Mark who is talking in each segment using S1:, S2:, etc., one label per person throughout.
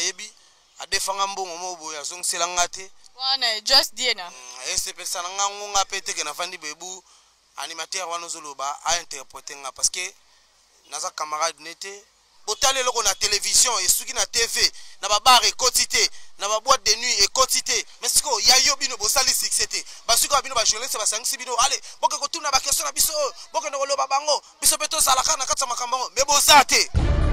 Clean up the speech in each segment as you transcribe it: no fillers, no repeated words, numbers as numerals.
S1: yebi adefanga mbongo mobo ya zong selangate
S2: wana just diena
S1: ese pesa nga ngonga pete ke na fandi bebu animateur wana zoloba a interpréter nga parce que naza camarade nete botale loko na télévision et suki na TV na ba bar et quotité na ba boîte de nuit et quotité mais siko ya yo bino bosali succès basuko bino ba journaliste ba sangisi bino allez boke ko tuna ba question na biso boke no loba bango biso beto zalaka na katsa makambo mais bosate.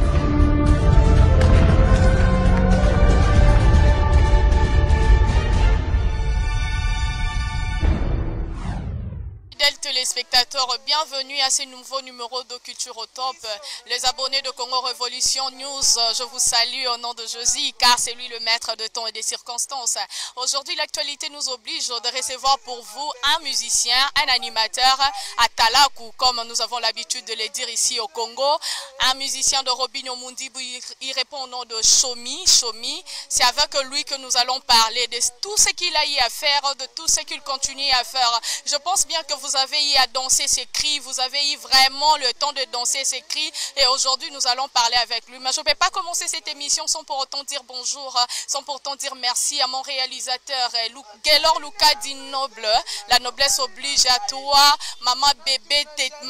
S2: Téléspectateurs, bienvenue à ce nouveau numéro de Culture au Top. Les abonnés de Congo Révolution News, je vous salue au nom de Josie, car c'est lui le maître de temps et des circonstances. Aujourd'hui, l'actualité nous oblige de recevoir pour vous un musicien, un animateur à Talaku, comme nous avons l'habitude de le dire ici au Congo. Un musicien de Robinho Mundi, il répond au nom de Chomi. C'est avec lui que nous allons parler de tout ce qu'il a eu à faire, de tout ce qu'il continue à faire. Je pense bien que vous avez eu à danser ses cris, vous avez eu vraiment le temps de danser ses cris et aujourd'hui nous allons parler avec lui. Mais je ne vais pas commencer cette émission sans pour autant dire bonjour, sans pour autant dire merci à mon réalisateur Gaylor Luka Dinoble. La noblesse oblige à toi, maman bébé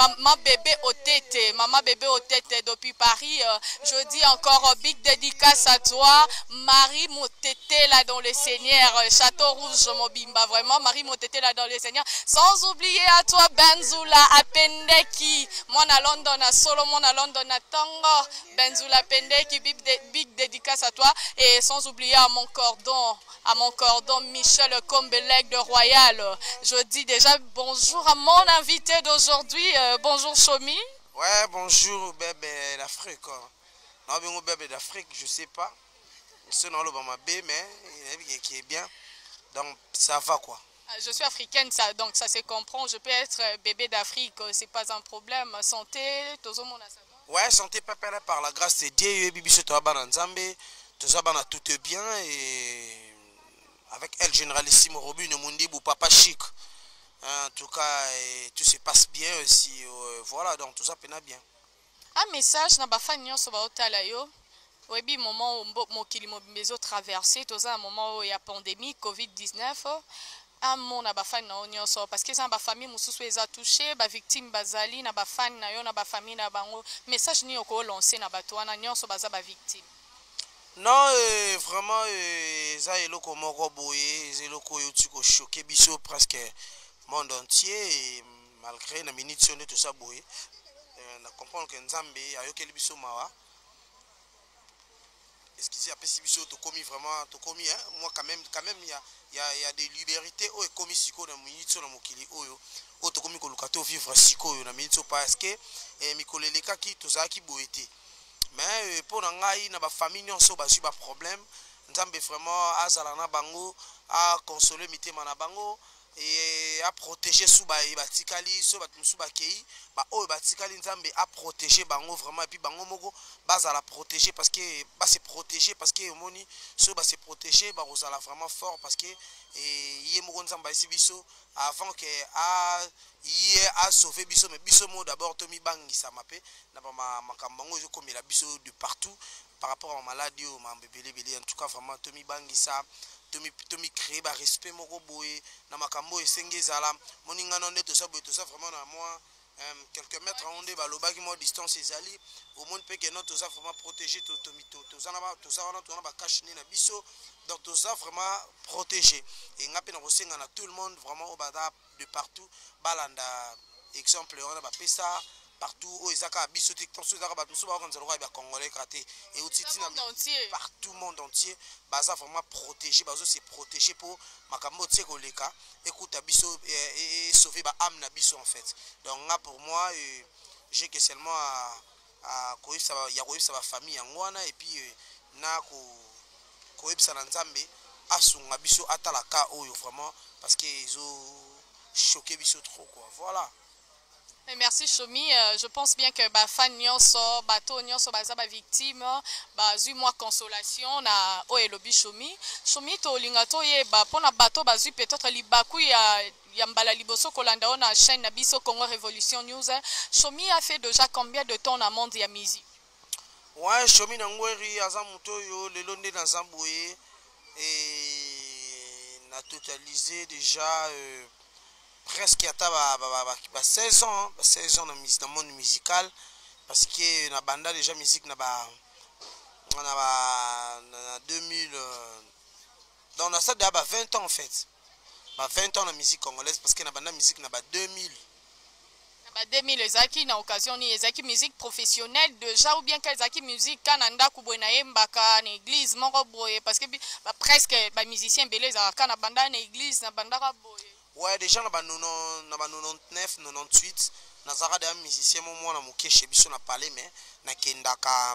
S2: Otete depuis Paris. Je dis encore big dédicace à toi, Marie Motete là dans le Seigneur, Château Rouge Mobimba, vraiment Marie Motete là dans le Seigneur. Sans oublier à toi Benzula Apendeki, mon à London à Solomon à London à Tango, Benzula Apendeki, big dédicace à toi et sans oublier à mon cordon Michel Combelec de Royal. Je dis déjà bonjour à mon invité d'aujourd'hui, bonjour Chomi.
S1: Ouais, bonjour bébé d'Afrique. Non, bien bébé d'Afrique, je sais pas. C'est dans le bama B mais qui est bien. Donc ça va quoi.
S2: Je suis africaine, donc ça se comprend. Je peux être bébé d'Afrique, c'est pas un problème. Santé, tout le monde a ça.
S1: Ouais, santé papa par la grâce de Dieu, bibiso to bana nzambe, tout ça bana tout est bien et avec elle généralissime Robinho Mundi ou papa chic. En tout cas, tout se passe bien aussi. Voilà, donc tout ça pena bien.
S2: Un message na bafanya so ba otala yo. Webi moment où mokili mobimezo traversé, tout ça un moment où il y a pandémie Covid-19. Un monde na bafani na onyoso parce que ça ba famille mususu eza touché ba victime bazali na bafani na yo na ba famille na bango message ni oko lancer na bato wana nyonso baza ba victime.
S1: Non, vraiment ça eloko moko boye, eloko yoti ko choquer biso presque monde entier et malgré na minute sonne tout ça boye. Na comprendre que Nzambe ayokeli biso mawa. Excusez, après si biso to commis vraiment to commis hein, moi quand même il y a des libertés au commis siko na minute sur na mokili oyo o to commis ko lukato vivre siko oyo na minute parce que mikoleleka ki to za ki boete mais pour ngai na ba famille nyonso ba su ba problème Nzambe vraiment azala na bango a consoler mitema na bango et à protéger suba batikali so batmusuba kei ba o batikali Nzambe a protéger bango vraiment et puis bango moko base à la protéger parce que ba se protéger parce que moni so ba se protéger ba rozala vraiment fort parce que yé moko Nzambe isi biso avant que a sauver biso mais biso mo d'abord tomi bangisa mape na ba makambango zo komela biso de partout par rapport à maladie ou ma bébé en tout cas vraiment tomi bangisa Tomi créer ba respect moko boye na makambo esenge zala moninga nonde to ça vraiment na moi quelques mètres à onde ba loba ki mo distance ezali au monde pe que non to ça vraiment protéger to ça na ba cache ni na biso donc to ça vraiment protéger et ngape na kosenga na tout le monde vraiment au bada de partout balanda exemple on a ba pesa partout où ils ont biso TikTok sur Zara bateau souvent quand ils ont congolais kraté et aussi partout monde entier baza vraiment protégé bazo c'est protégé pour makambo tse koleka écoute biso et sauver ba âme na biso en fait donc là pour moi j'ai que seulement à koyisa ya koyisa ba famille ngwana et puis na koyisa na Nzambe asunga biso atalaka oyo vraiment parce que ils ont choqué biso trop quoi voilà.
S2: Merci Chomi, je pense bien que ba fan nyonso bato nyonso baza ba victime ba zui moi consolation na o elobi Chomi to linga to ye ba pona bato ba zui peut-être libaku ya mbala liboso kolanda on na chaîne na biso Congo Révolution News. Chomi a fait déjà combien de temps dans le monde ya musique?
S1: Ouais, Chomi Nangweri, Azamutoyo, le Londé dans Zamboye, et on a totalisé déjà presque 16 ans, hein, 16 ans dans le monde musical, parce que na banda déjà musique na ba 2000, donc on a ça déjà 20 ans en fait, 20 ans dans la musique congolaise, parce que na banda musique na ba 2000.
S2: 2000 ezaki na occasion ni ezaki musique professionnelle déjà ou bien ezaki musique kana ndako boye na yembaka na église moko boye parce que presque ba musicien belé ezaka na banda na église na bandaka boye. Ouais,
S1: déjà na ba 99 98 nazaka des musiciens mo na moke chez biso na parler mais na kendaka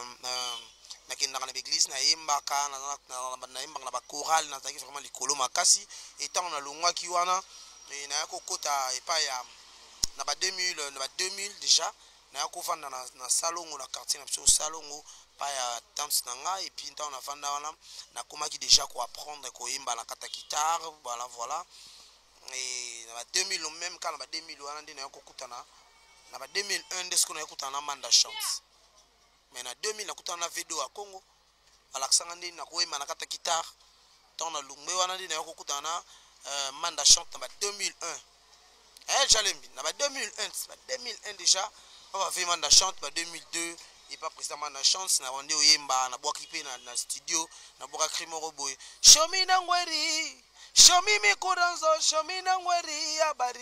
S1: na l'église na yembaka na yembaka na ba chorale na zaki vraiment likolo makasi étant na longwa ki wana na yako kota epa ya na ba 2000 déjà na yako vanda na salongo na quartier na biso salongo pa ya dance nanga et puis on a vanda wana na komaki déjà ko apprendre ko yemba na kata guitare voilà et na ba 2000 même quand na ba 2000 wana ndi na yako kutana na ba 2001 ndesko na yako kutana na Manda Chance mais na 2000 na kutana na Vedo à Congo alaksanga ndi na ko yemba na kata guitare tant na lungbe wana ndi na yako kutana Manda Chance na ba 2001. Jalembi, na 2001 déjà, on va faire Manda Chante, 2002, et pas président Manda Chante, na wande oyemba, na boaki pe na studio, na boka krimo roboy. Shomi nangweri, shomi mikuranzo, shomi nangweri,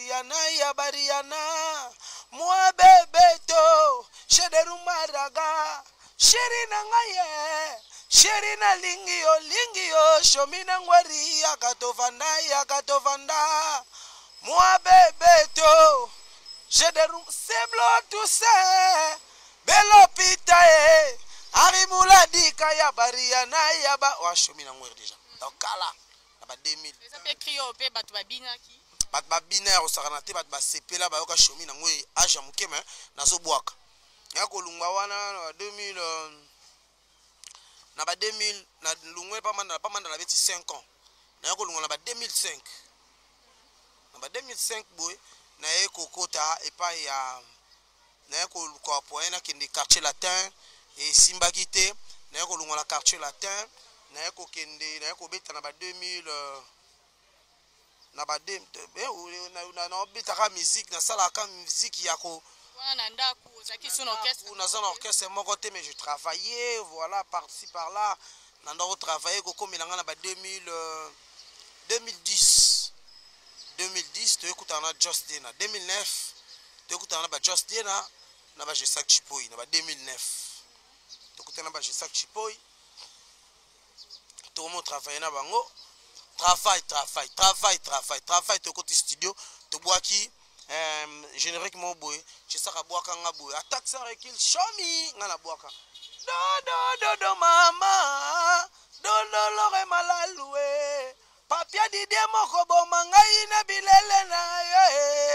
S1: yabariana, moi bebeto, shederu maraga, sheri nangaye, sheri na lingio, shomi nangweri, yakatovanda. Moi bébé to, j'ai des roues, c'est blanc tout ça, belo pitae, arimula dika ya bariana yaba, wa shomi na ngwer déjà. Donc kala, na ba 2000.
S2: Les appels crient pe bat babina ki.
S1: Bat babina o saranate bat ba sepela ba yoka shomi na ngwe aja mukeme na so bwaka. Ya ko lungwa wana na 2000 na ba 2000 na lungwe pas manda na beti 5 ans. Na ko lungwa na ba 2005. En 2005 boy na ekokota epa ya na ekoluka poena kende quartier latin et simbakite na ekolunga na quartier latin na ekokende na ekobeta na ba 2000 na ba na obetaka musique na salaka musique ya ko
S2: wana ndaku zaki son orchestre
S1: ou na zone orchestre mon côté mais je travaillais voilà par-ci par-là na ndo travailler ko komelanga na ba 2010 tu écoutes na Just Dena 2009 tu écoutes na ba Just Dena na ba Jesak Chipoi na ba 2009 tu écoutes na ba Jesak Chipoi tout le monde travaille na bango travail tu écoutes studio tu bois qui générique mo boy Jesak boaka nga boy attaque ça recul shomi nga na boaka do mama do lore malaloué Papia Didier moko bomangai na bilele na yo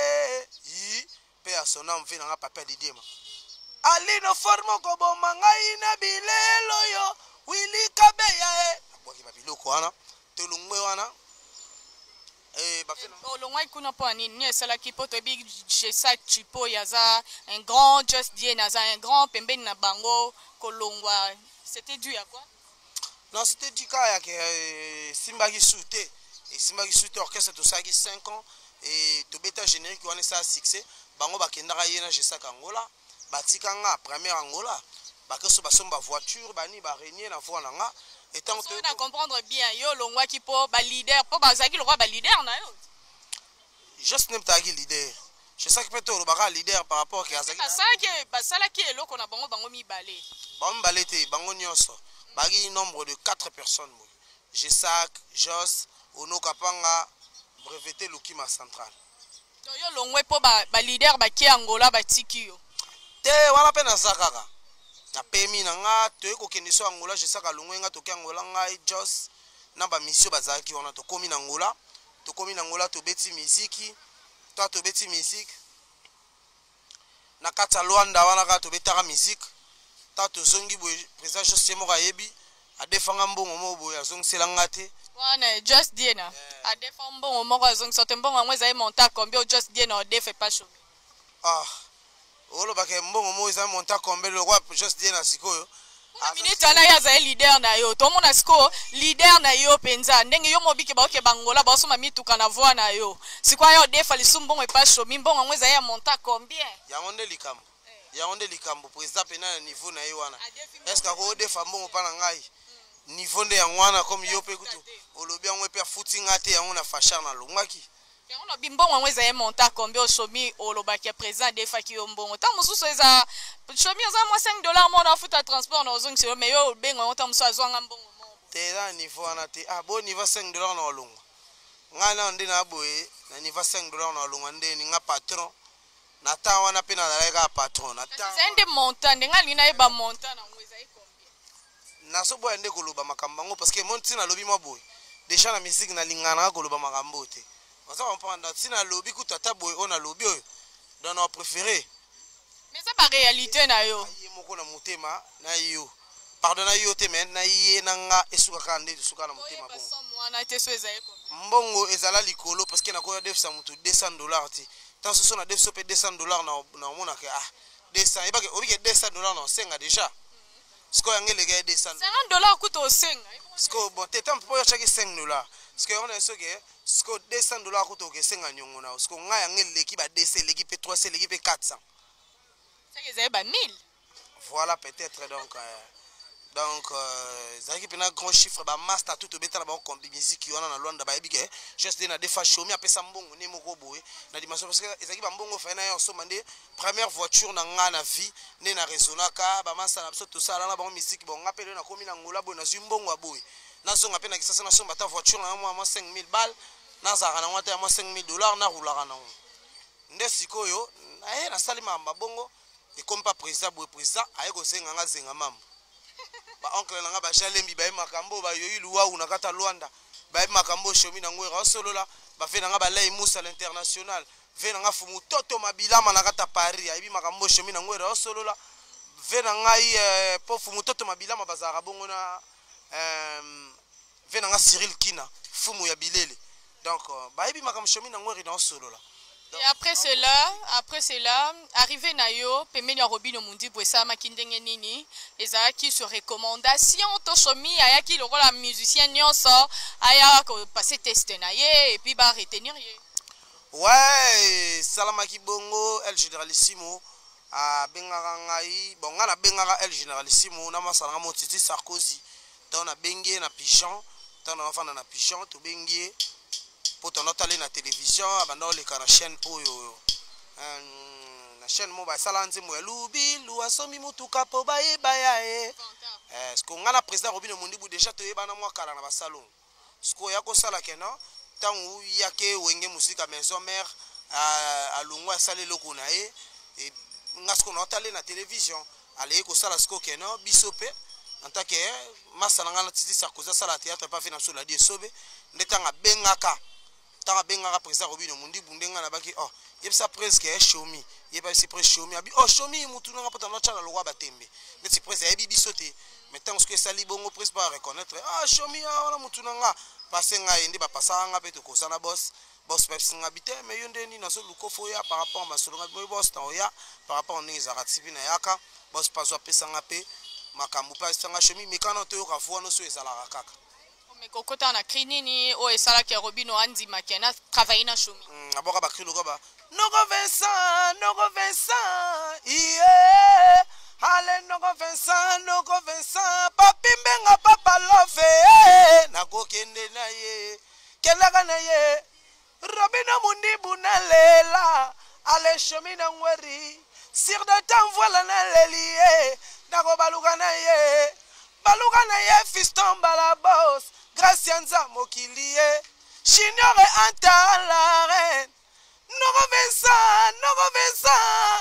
S1: pe asona mfina nga Papia Didier ma Ali no formo ko bomangai na bilelo yo Willy Kabeya boki babiloko wana telungwe wana bafena
S2: olongwa kuna po nini esala kipoto big Jesak Chipoi yaza un grand Just Dena naza un grand pembeni na bango kolongwa c'était dû à quoi?
S1: Non, c'était du cas que Simbagi Souté. Et Simbagi Souté orchestre tout ça 5 ans. Et tout bêta générique on est ça succès. Bango bakendaka yena Jesak Angola. Batikanga première Angola. Bakeso basomba voiture bani ba régner na voix nga. Et tant que
S2: on comprendre bien yo longwa ki po ba leader po bazaki le roi ba leader na yo.
S1: Juste nem tagi leader. Jesak peto le baka leader par rapport à Azaki.
S2: Basala ki eloko na bango mi balé.
S1: Bango balete bango nyonso. Bagi nombre de 4 personnes. Jesak, Jos, Ono Kapanga, breveté Lukima Central.
S2: Yo longwe po ba leader ba ki Angola ba tiki yo.
S1: Te wala pe na zakaka. Na pemi na nga to eko kendiso Angola Jesak alongwe nga to ki Angola nga Jos na ba mission bazaki wana to komi na Angola. To komi na Angola to beti miziki. To beti musique. Na kata Luanda wana ka to betaka musique. To zongi boy président José Morayebi a défendre mbongo mo boy azong selangate
S2: wana Just Dena a défendre mbongo mo azong sote mbongo ngwe za monta combien Just Dena o defe pas chaud olo
S1: bake mbongo mo za monta combien le roi Just Dena sikoyo
S2: minute ana ya za leader na yo to mona siko leader na yo penza ndenge yo mobike ba oke bangola ba soma mituka na voix na yo sikwa yo defa lisumbongo epa shomi mbongo ngweza ya monta combien
S1: ya onde likambo ya onde likambo président pena na niveau na yo wana est-ce que ko defa mbongo pa na ngai niveau nde ya ngwana comme yo pe kutu olobi ngwe pe futi ngate ya ngona fasha na longwaki
S2: ya ngona bimbongo ngweza ya monta combien o shomi olobaki président defa ki yo mbongo ta mususu eza shomi oza mo $5 mo na futa transport na ozongi se mais yo bengo ta musu azwanga mbongo mo
S1: te na niveau wana te ah bon niveau $5 na olongo ngana nde na boye na niveau $5 na olongo nde ni nga patron na ta wana pe na daleka patron na ta
S2: c'est un montant ndenga lina eba montant na ngweza iko
S1: na so boye nde koloba makambo ngo parce que mon tina lobi mo boye déjà na musique na lingana koloba makambo te oza comprendre tina lobi ku tata boye ona lobi oyo dans nos préférés
S2: mais ça pas réalité na yo
S1: ye moko na motema na yo pardon yo te men na ye nanga esuka kande esuka na motema bon
S2: mwana te so eza eko
S1: mbongo ezala likolo parce que na ko defsa mutu $200 ti tant ce sont na defso pe $200 na mona ke ah 200 et pas que obike $200 na senga déjà sko yangele ga
S2: $50 kuto osenga
S1: sko bon te tant pour chaque $5 parce que on est sûr que sko $200 kuto ke senga nyongo na sko nga yangele ki ba DC l'équipe 3C l'équipe 400
S2: ça que ça ba 1000
S1: voilà peut-être donc ça qui pena grand chiffre ba master tout au beta ba kombi musique yo na Luanda ba ebike juste na defa show mi apesa mbongo ne moko boye na dimension parce que ezaki ba mbongo fa na yo so mande première voiture na nga na vie ne na resonaka ba master na biso to sala na ba musique bon ngapele na komi na ngola boye na zimbongo boye na so ngapena kisasa na so bata voiture na moi 5000 balles na zaka na ngata ya $5000 na roulaka na nde sikoyo na na salima mabongo et comme pas président boye président aye ko senga nga zenga mambo ba oncle na nga ba shalembi ba makambo ba yoyi luwa una kata Luanda ba makambo shomi na ngwera solola ba fe na nga ba lay musa l'international ve na nga fumu toto mabilama na kata Paris ayi makambo shomi na ngwera solola ve na ngai po fumu toto mabilama bazara bongo na ve na nga Cyril Kina fumu ya bilele donc ba ebi makambo shomi na ngwera na solola.
S2: Et après cela, arrivé na yo, pemeni Robino Mundi Bwesa makindenge nini, ezaki sur recommandation to chomi ayaki lokola musicien nyonso aya ko passer test na ye et puis ba retenir ye.
S1: Ouais, salamaki bongo El Generalissimo a bengaka ngai, bon nga na bengaka El Generalissimo na masala mo Titi Sarkozy. Tant na bengie na pigeon, tant na fana na pigeon to bengie. Pour ton aller na télévision abandon les kana chaîne oyo na chaîne mo ba salanze mo lubi luasomi mutuka po baya ce qu'on a la président Robino Mundi bu déjà to yebana mo kala na ba salon ce qu'on ya ko sala kena tangu yake wenge musique à maison mère à longwa salé loko na e et ngasko na aller na télévision aller ko sala ce qu'on kena bisope en tant que masalanga na Titi Sarkozy sala théâtre pas fait na sur la diesobe ndetanga bengaka tanga bengaka président Robino Mundi bundenga na baki oh yebisa presque show me yeba si presque show me abi oh show me mutu nga pota na chala lwa batembe ndeti presque yebi bisote mais tant que ça li bongo presque pas reconnaître ah show me ah mutu nga pasenga ende ba pasanga pe to kosana boss pepsi nga bité mais yonde ni na so lukofo ya par rapport ma solonga boss ta ya par rapport ni za ratifi na yaka boss pas zo pesanga pe makambu pas sanga show me mais quand on te ka fo no so ezala kaka.
S2: Mais kokota na krinini o esala ke Robino andi makena travailler na shomi
S1: aboka ba krilo ba Noko Vincent yeah ale Noko Vincent papi mbenga papa love na kokende na ye kelaka na ye Robino Mundi bunalela ale shomi na ngweri sur de temps voilà na lelie na ko baluka na ye fiston balabos Gracianza Mokilie, Junior Anta la reine, Noko Vincent,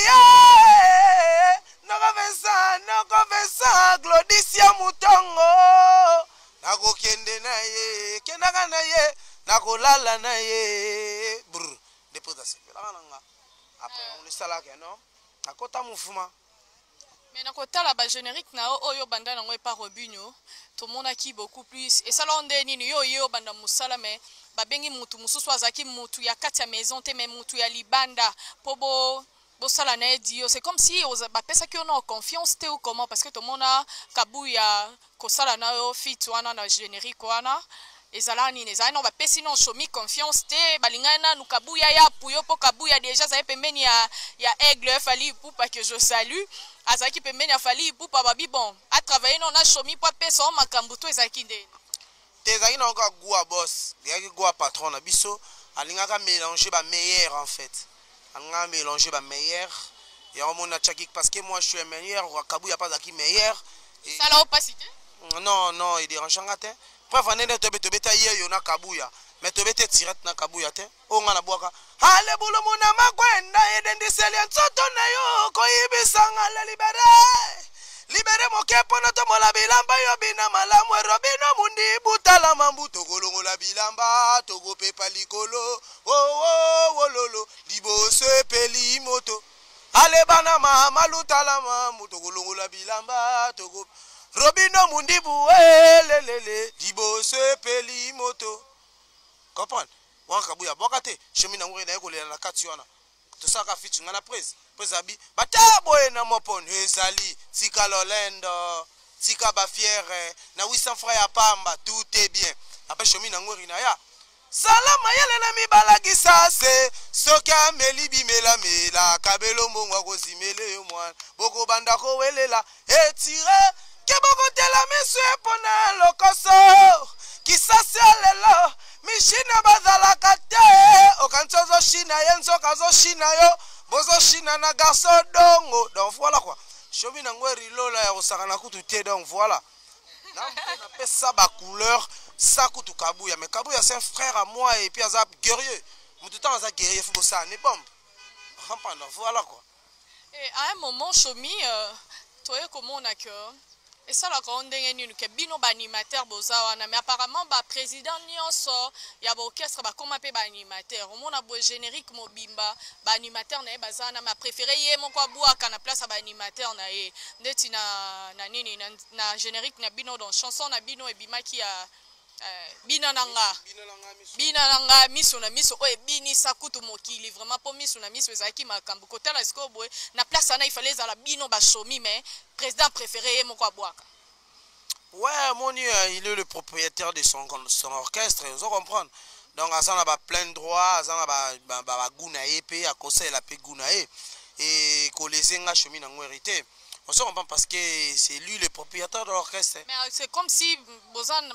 S1: yeah, Noko Vincent, Glodicia Mutongo, Nako kende na ye, kenaka na ye, Nako lala na ye, brr, dépôt d'assez, après on est salake, non, Nakota Moufuma.
S2: Mais na kotala ba générique na oyo banda na ngwe pa Robino to mona ki beaucoup plus et ça londe nini yo banda musala mais ba bengi mutu mususu azaki mutu ya kati ya maison te mais mutu ya libanda pobo bosala na edio c'est comme si bapesa ki ona confiance te ou comment parce que tout le monde a kabuya kosala na yo fit wana na générique wana ezala nini ezala no bapesi no shomi confiance te balingana nanu kabuya ya puyo po kabuya déjà zali pembeni ya aigle fali pupa que je salue azaki pembeni ya fali pupa babi bon a travailler no na shomi po pesa o makambo to ezaki ndeni
S1: te ezaki na oka goût boss ezaki goût patron na biso alingaka mélanger ba meilleur en fait alingaka mélanger ba meilleur et on mona tchaki parce que moi je suis meilleur kabuya pas zaki meilleur
S2: ça la opacité
S1: non il dérange ngate preuve nene tobeta yeyo na kabuya mais tobete tirette na kabuya te onga na bwaka ale bulo mona makwenda edendiseli nzoto na yo koyibisanga la libere moke pona tomola bilamba yo bina malamu robino mundi butala mambu togolongola bilamba togopepa likolo lolo libose peli moto ale bana mama lutala mambu togolongola bilamba togo robino mundi buelelele libose peli moto comprendre wanka buya bokate chemina ngwe na ekolela na kati wana tosaka fitu ngana presse abi batabo na mopon ezali tika lolendo tika ba fiere na 800 francs ya pamba tout est bien après chemina ngwe na ya salama yele na mibalaki sase soka melibi mela kabelo mbongwa kozimele yo mwana boko banda ko welela etire ke boko tela mesu epona lokoso kisase lelo mishina bazalaka te okanchozo shina yenzo kazo shina yo bozo shina na garçon dongo donc voilà quoi chomi na ngweri lola ya osaka na kutu te donc voilà na pesa ba couleur ça kutu kabuya mais kabuya c'est un frère à moi et puis azab guerrier mutu temps azab guerrier faut ça ne bombe rampana voilà quoi
S2: et à un moment chomi toi comment on a que et ça la grande ndenge que bino ba animateur boza wana mais apparemment ba président nyonso ya ba orchestre ba koma pe ba animateur on a beau générique mobimba ba animateur na bazana ma préféré ye mon kwa buaka na place ba animateur na ye ndeti na nini na générique na bino dans chanson na bino e bimaki ya bina nanga miso na miso o ebini sakutu mokili vraiment po miso na miso ezaki makambo kotala siko boy na place ana il fallait za la bino ba shomi mais président préféré mon kwa bwaka
S1: ouais moni il est le propriétaire de son orchestre vous comprendre donc azana ba plein droit azana ba gunaye pe a conseil la pe gunaye et ko lesenga shomi na ngwerité on se comprend parce que c'est lui le propriétaire de l'orchestre.
S2: Mais c'est comme si Bozan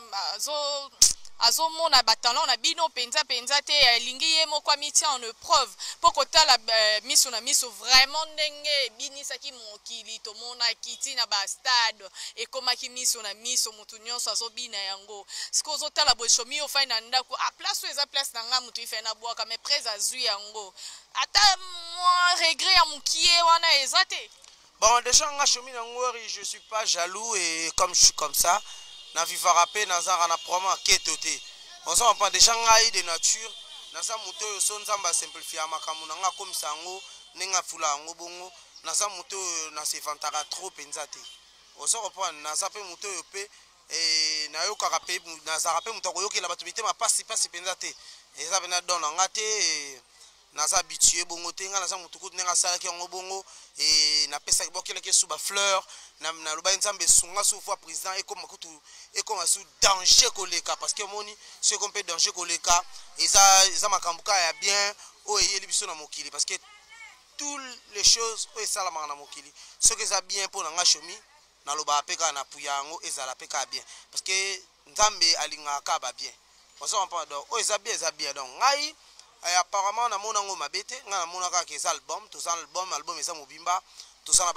S2: azo mona batalon na bino penza te lingi ye moko miti en épreuve pour que la miso na miso vraiment ndenge binisa ki mokili to mona kiti na ba stade et koma ki miso na miso mutu nyonso azo bina yango siko zo tala bo shomi o fa na ndako a place eza place na nga mutu ife na boaka mais près azui yango ata moi regret ya mukie wana ezate.
S1: Bon, déjà, je suis pas jaloux et comme je suis comme ça, na vivara pe nazara na promo ketote. On s'en prend déjà ngai de nature, na sa muto yo sonzamba simplifier makamu na nga comme sango, nenga fula ngo bongo, na sa muto na se vantara trop penzate. On s'en reprend na sa pe muto yo pe et na yo kaka pe na za pe muto ko yokela bato bité ma pasi penzate. Et ça vena don ngate naza habitué bongo tenga naza mutukutu nenga sala ki ngo bongo et na pesa bokela ke suba fleur na loba nzambe sunga so fois président et comme kutu et comme sous danger koleka parce que moni ce qu'on peut danger koleka et ça makambuka ya bien o yeli biso na mokili parce que toutes les choses o sala na mokili ce que ça bien pour nga chomi na loba peka na puyango ezala peka bien parce que nzambe alinga ka ba bien on s'en pas donc o bien donc ngai et apparemment na mona ngo mabete nga na mona ka ke album to ça album eza mobimba to ça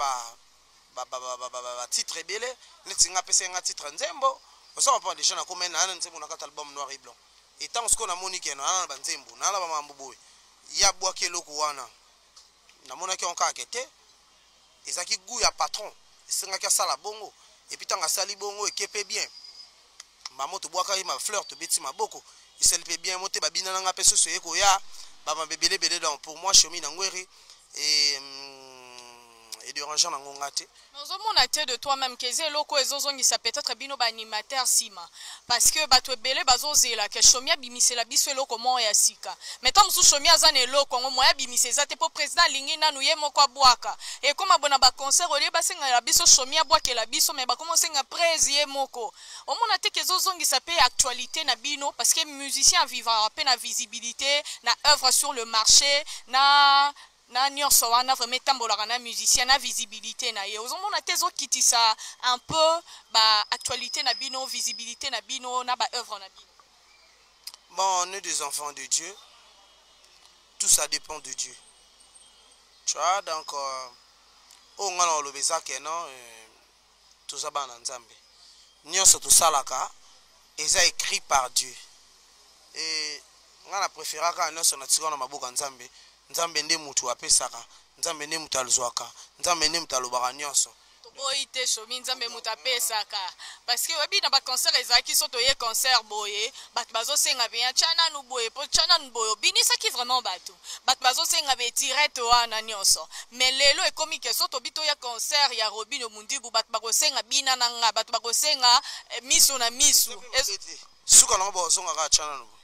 S1: ba titre belé neti nga pesa nga titre nzembo on s'en pas déjà na comment na nzembo na ka album noir et blanc et tant ce qu'on a monique na ba nzembo na la ba mambo ya bwa ke loko wana na mona ke on ka kete ezaki goût ya patron senga ka sala bongo et puis tanga sali bongo ekepe bien mamo to bwa ka ma fleur to beti maboko il se peut bien monter babina nanga peso so yeko ya ba mabebele donc pour moi chomi na ngweri et et dérangeant dans ngongate.
S2: Ozomona te de toi-même que c'est loko ezozongisa peut-être bino ba animateur sima parce que bato ebele bazozela ke shomia bimisela biso eloko mo ya sika meto musu shomia azana eloko ngo moya bimiseza te po président lingi nanu ye moko abwaka et comme abona ba concert olie basenga la biso shomia bwakela biso mais ba commencer nga presse ye moko omona te ke ezozongisa pe actualité na bino parce que musicien vivra pe na visibilité na œuvre sur le marché na nyonso wana vraiment tambolaka na musicien na visibilité na ye ozomona te ezokitisa un peu ba actualité na bino visibilité na bino na ba œuvre na bino.
S1: Bon, on est des enfants de Dieu, tout ça dépend de Dieu, tu vois. Donc on a le besoin que non tout ça ba na nzambe nyonso tout ça là ka eza écrit par Dieu et on a préféré ka nyonso na tika na maboka nzambe. Nzambe nde mutu apesaka, nzambe nde mutu aluzwaka, nzambe nde mutu alobaka nyonso.
S2: Boyi te shomi nzambe mutu apesaka parce que webi na ba concert ezaki soto ye concert boye bat bazo senga bien chana nu boye po chana nu boyo binisa ki vraiment bat bazo senga be direct wana nyonso mais lelo ekomi ke soto bito ya concert ya Robino Mundibu bat bako senga bina nanga bat bako senga misu na misu
S1: suka na bo songa ka chana nu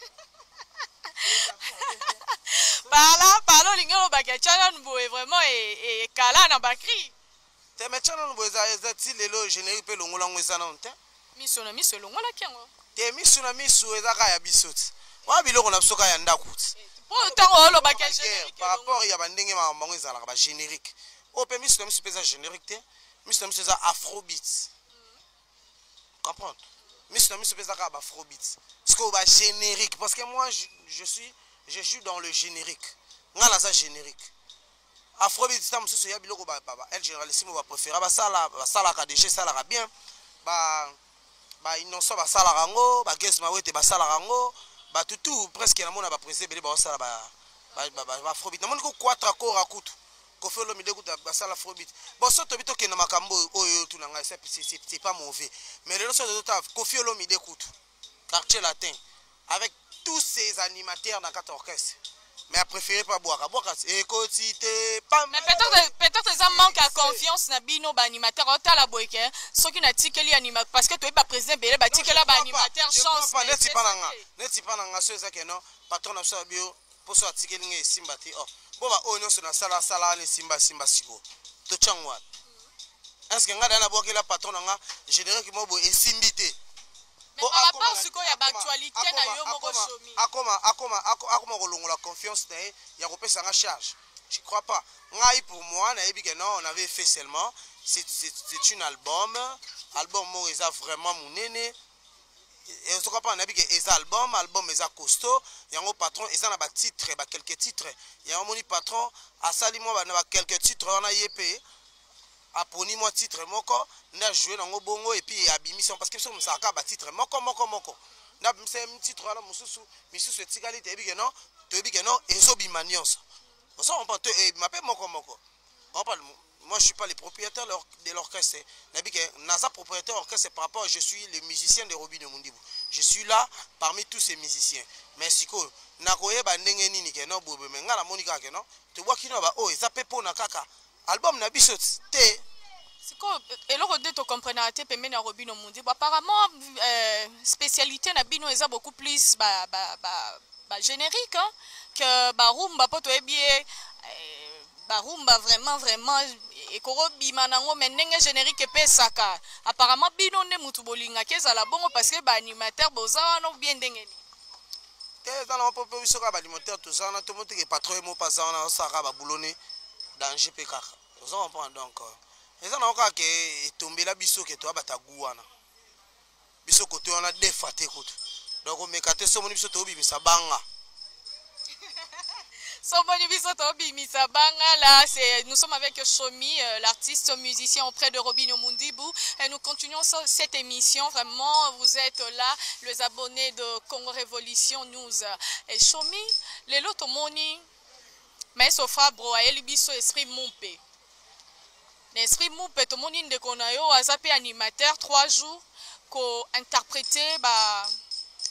S2: Parlo l'ingénieur Bagachana Nboé vraiment et Kala na Bakri.
S1: Te mechana Nboé za ti lelo générique pe longola ngwesa na onte.
S2: Miso longola kiango.
S1: Te misu na misu ezaka ya bisoti. Wa biloko na bisoka ya ndakuti.
S2: Pourtant lo Bagachana générique
S1: par rapport ya bandenge ma bango ezala ba générique. O pe misu na misu pesa générique te. Misu na misu za afrobeat. Comprendre? Misu na misu pesa ka ba afrobeat. Ce que ba générique parce que moi je suis dans le générique. Ngala ça générique. Afrobeat tam susu ya biloko ba el généralissimo ba préférer ba sala ka déchet sala ka bien. Ba innocent ba sala rango, ba guest mawete ba sala rango, ba tutu presque na mona ba pressé belé ba sala ba afrobeat. Na moni ko 4 accords à kutu. Ko fait l'homme de kuta ba sala afrobeat. Bon soto bito ke na makambo oyo tu na nga c'est pas mauvais. Mais le soto ta ko fait l'homme de kutu. Quartier latin avec tous ces animateurs dans 4 orchestres. Mais elle préféré pas boire. Écoutez, pas.
S2: Mais peut-être ça manque à confiance na bino ba animateur ota la boyke. Ceux qui n'a tikeli animateur parce que tu es pas président belé ba tikela ba animateur chance.
S1: N'est-ce pas nanga ceux ça que non patron na so bio pour so tikeli nge simba ti oh. Bo ba onyo so na sala ni simba siko. To changwa. Est-ce que ngada na boke la patron nga général qui mo bo esimbité.
S2: Mais par rapport à ce qu'il y a d'actualité na yo moko shomi.
S1: Akoma kolongola confiance na ya kopesa nga charge. Je crois pas. Ngai pour moi na yebi que non, on avait fait seulement c'est un album mo eza vraiment munene. Et on se comprend na yebi que eza album eza costaud, yango patron eza na ba titres, ba quelques titres. Yango moni patron asali mo ba na ba quelques titres wana yepé. Aponi moi titre moko na jouer nango bongo et puis abimission parce que so msaka ba titre moko na mse titre ala mususu etikali te bi que non ezo bimanions on s'en pas te m'appelle moko on parle moi je suis pas le propriétaire de l'orchestre na bi que naza propriétaire orchestre par rapport je suis le musicien de Robino Mundibu je suis là parmi tous ces musiciens mais siko na koyeba ndenge nini ke no bobe menga na monika ke no te wakino ba oh eza pepo na kaka album na biso te
S2: siko eloko de to comprendre te pembe na Robino Mundibu apparemment spécialité na bino eza beaucoup plus ba générique hein, que ba rumba poto ebie ba rumba vraiment ekoro bima nango menenge générique pesaka apparemment bino ne mutu bolinga kezala bongo parce que ba animateur boza wana bien ndengeni
S1: te dans la popo biso ka ba animateur tout ça na to monte ke patron mo pas na saka ba boulonné dans GPK. Vous en comprenez donc. Les gens ont que tombé biso que toi bataguana. Biso côté on a défaté côté. Donc on mekate so moni biso to bimisa banga.
S2: So moni biso to bimisa banga là c'est nous sommes avec Shomi l'artiste musicien auprès de Robino Mundibu et nous continuons cette émission vraiment vous êtes là les abonnés de Congo Révolution News et Shomi les loto moni mais sofra bro ayeli biso esprit mumpe. L'esprit mumpe to moni ndeko na yo azape animateur 3 jours ko interpréter ba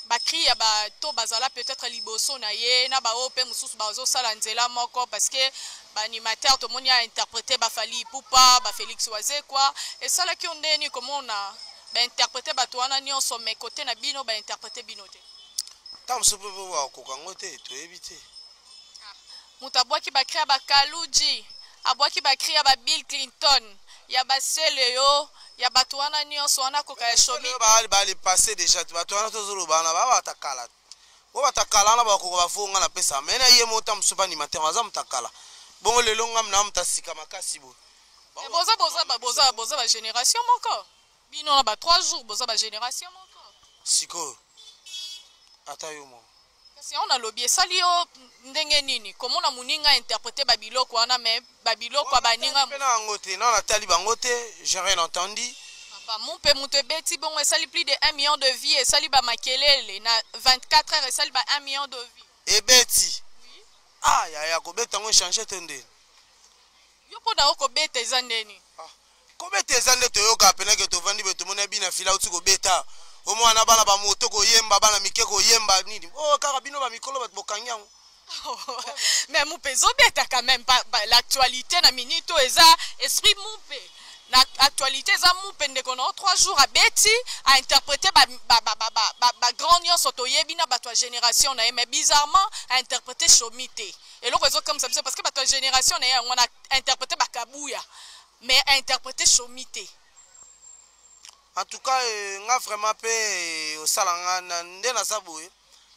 S2: bakri ya bato bazala peut-être liboso na ye na bao pe mususu bazosala nzela moko parce que baanimateur tomoni a interprété bafali pupa ba Félix Wazekwa esalaki ondeni komona bainterprété bato wana nyonso mais côté na bino bainterprété bino te
S1: ta mosusu mpe bakokango te toyebi te
S2: moto abwaki bakri ya bakaluji abwaki bakri ya Bill Clinton ya baseleo ya bato wana nyonso wana koka ya shomi
S1: bali passé déjà bato wana tozoloba na batakala bo batakala na bakoko bafunga na pesa mena ye mota musuba ni matin aza mutakala bongo lelo ngam na mutasika makasi bo
S2: boza ba génération moko bino na ba 3 jours boza ba génération moko
S1: siko ata yo mo
S2: kasi on a lobby esali yo ndenge nini komona muninga interpréter babiloko wana mais babiloko baninga
S1: pena ngote na na tali bangote j'ai rien entendu
S2: Mumpe mutu beti bongo esali plus de 1 million de vies esali ba makelele na 24 heures esali ba 1 million de vies
S1: ebeti ah ya ko beta ngo changer tende
S2: yo poda ko beta ezandeni
S1: ko beta ezande to yoka pena ke to vandi beto mona bina fila uti ko beta o mwana bana ba moto ko yemba bana mike ko yemba nini oh kaka bino ba mikolo bat bokanyango
S2: mais mumpe zo beta quand même l'actualité na minito eza esprit mumpe na actualité za mumpe ndeko na 3 jours a beti a interpréter ba grand nyonso to yebina bato génération na mais bizarrement a interpréter Chomite et le réseau comme ça parce que bato génération na on a interprété Bakabuya mais a interprété Chomite
S1: en tout cas nga vraiment pe au salanga na ndena saboye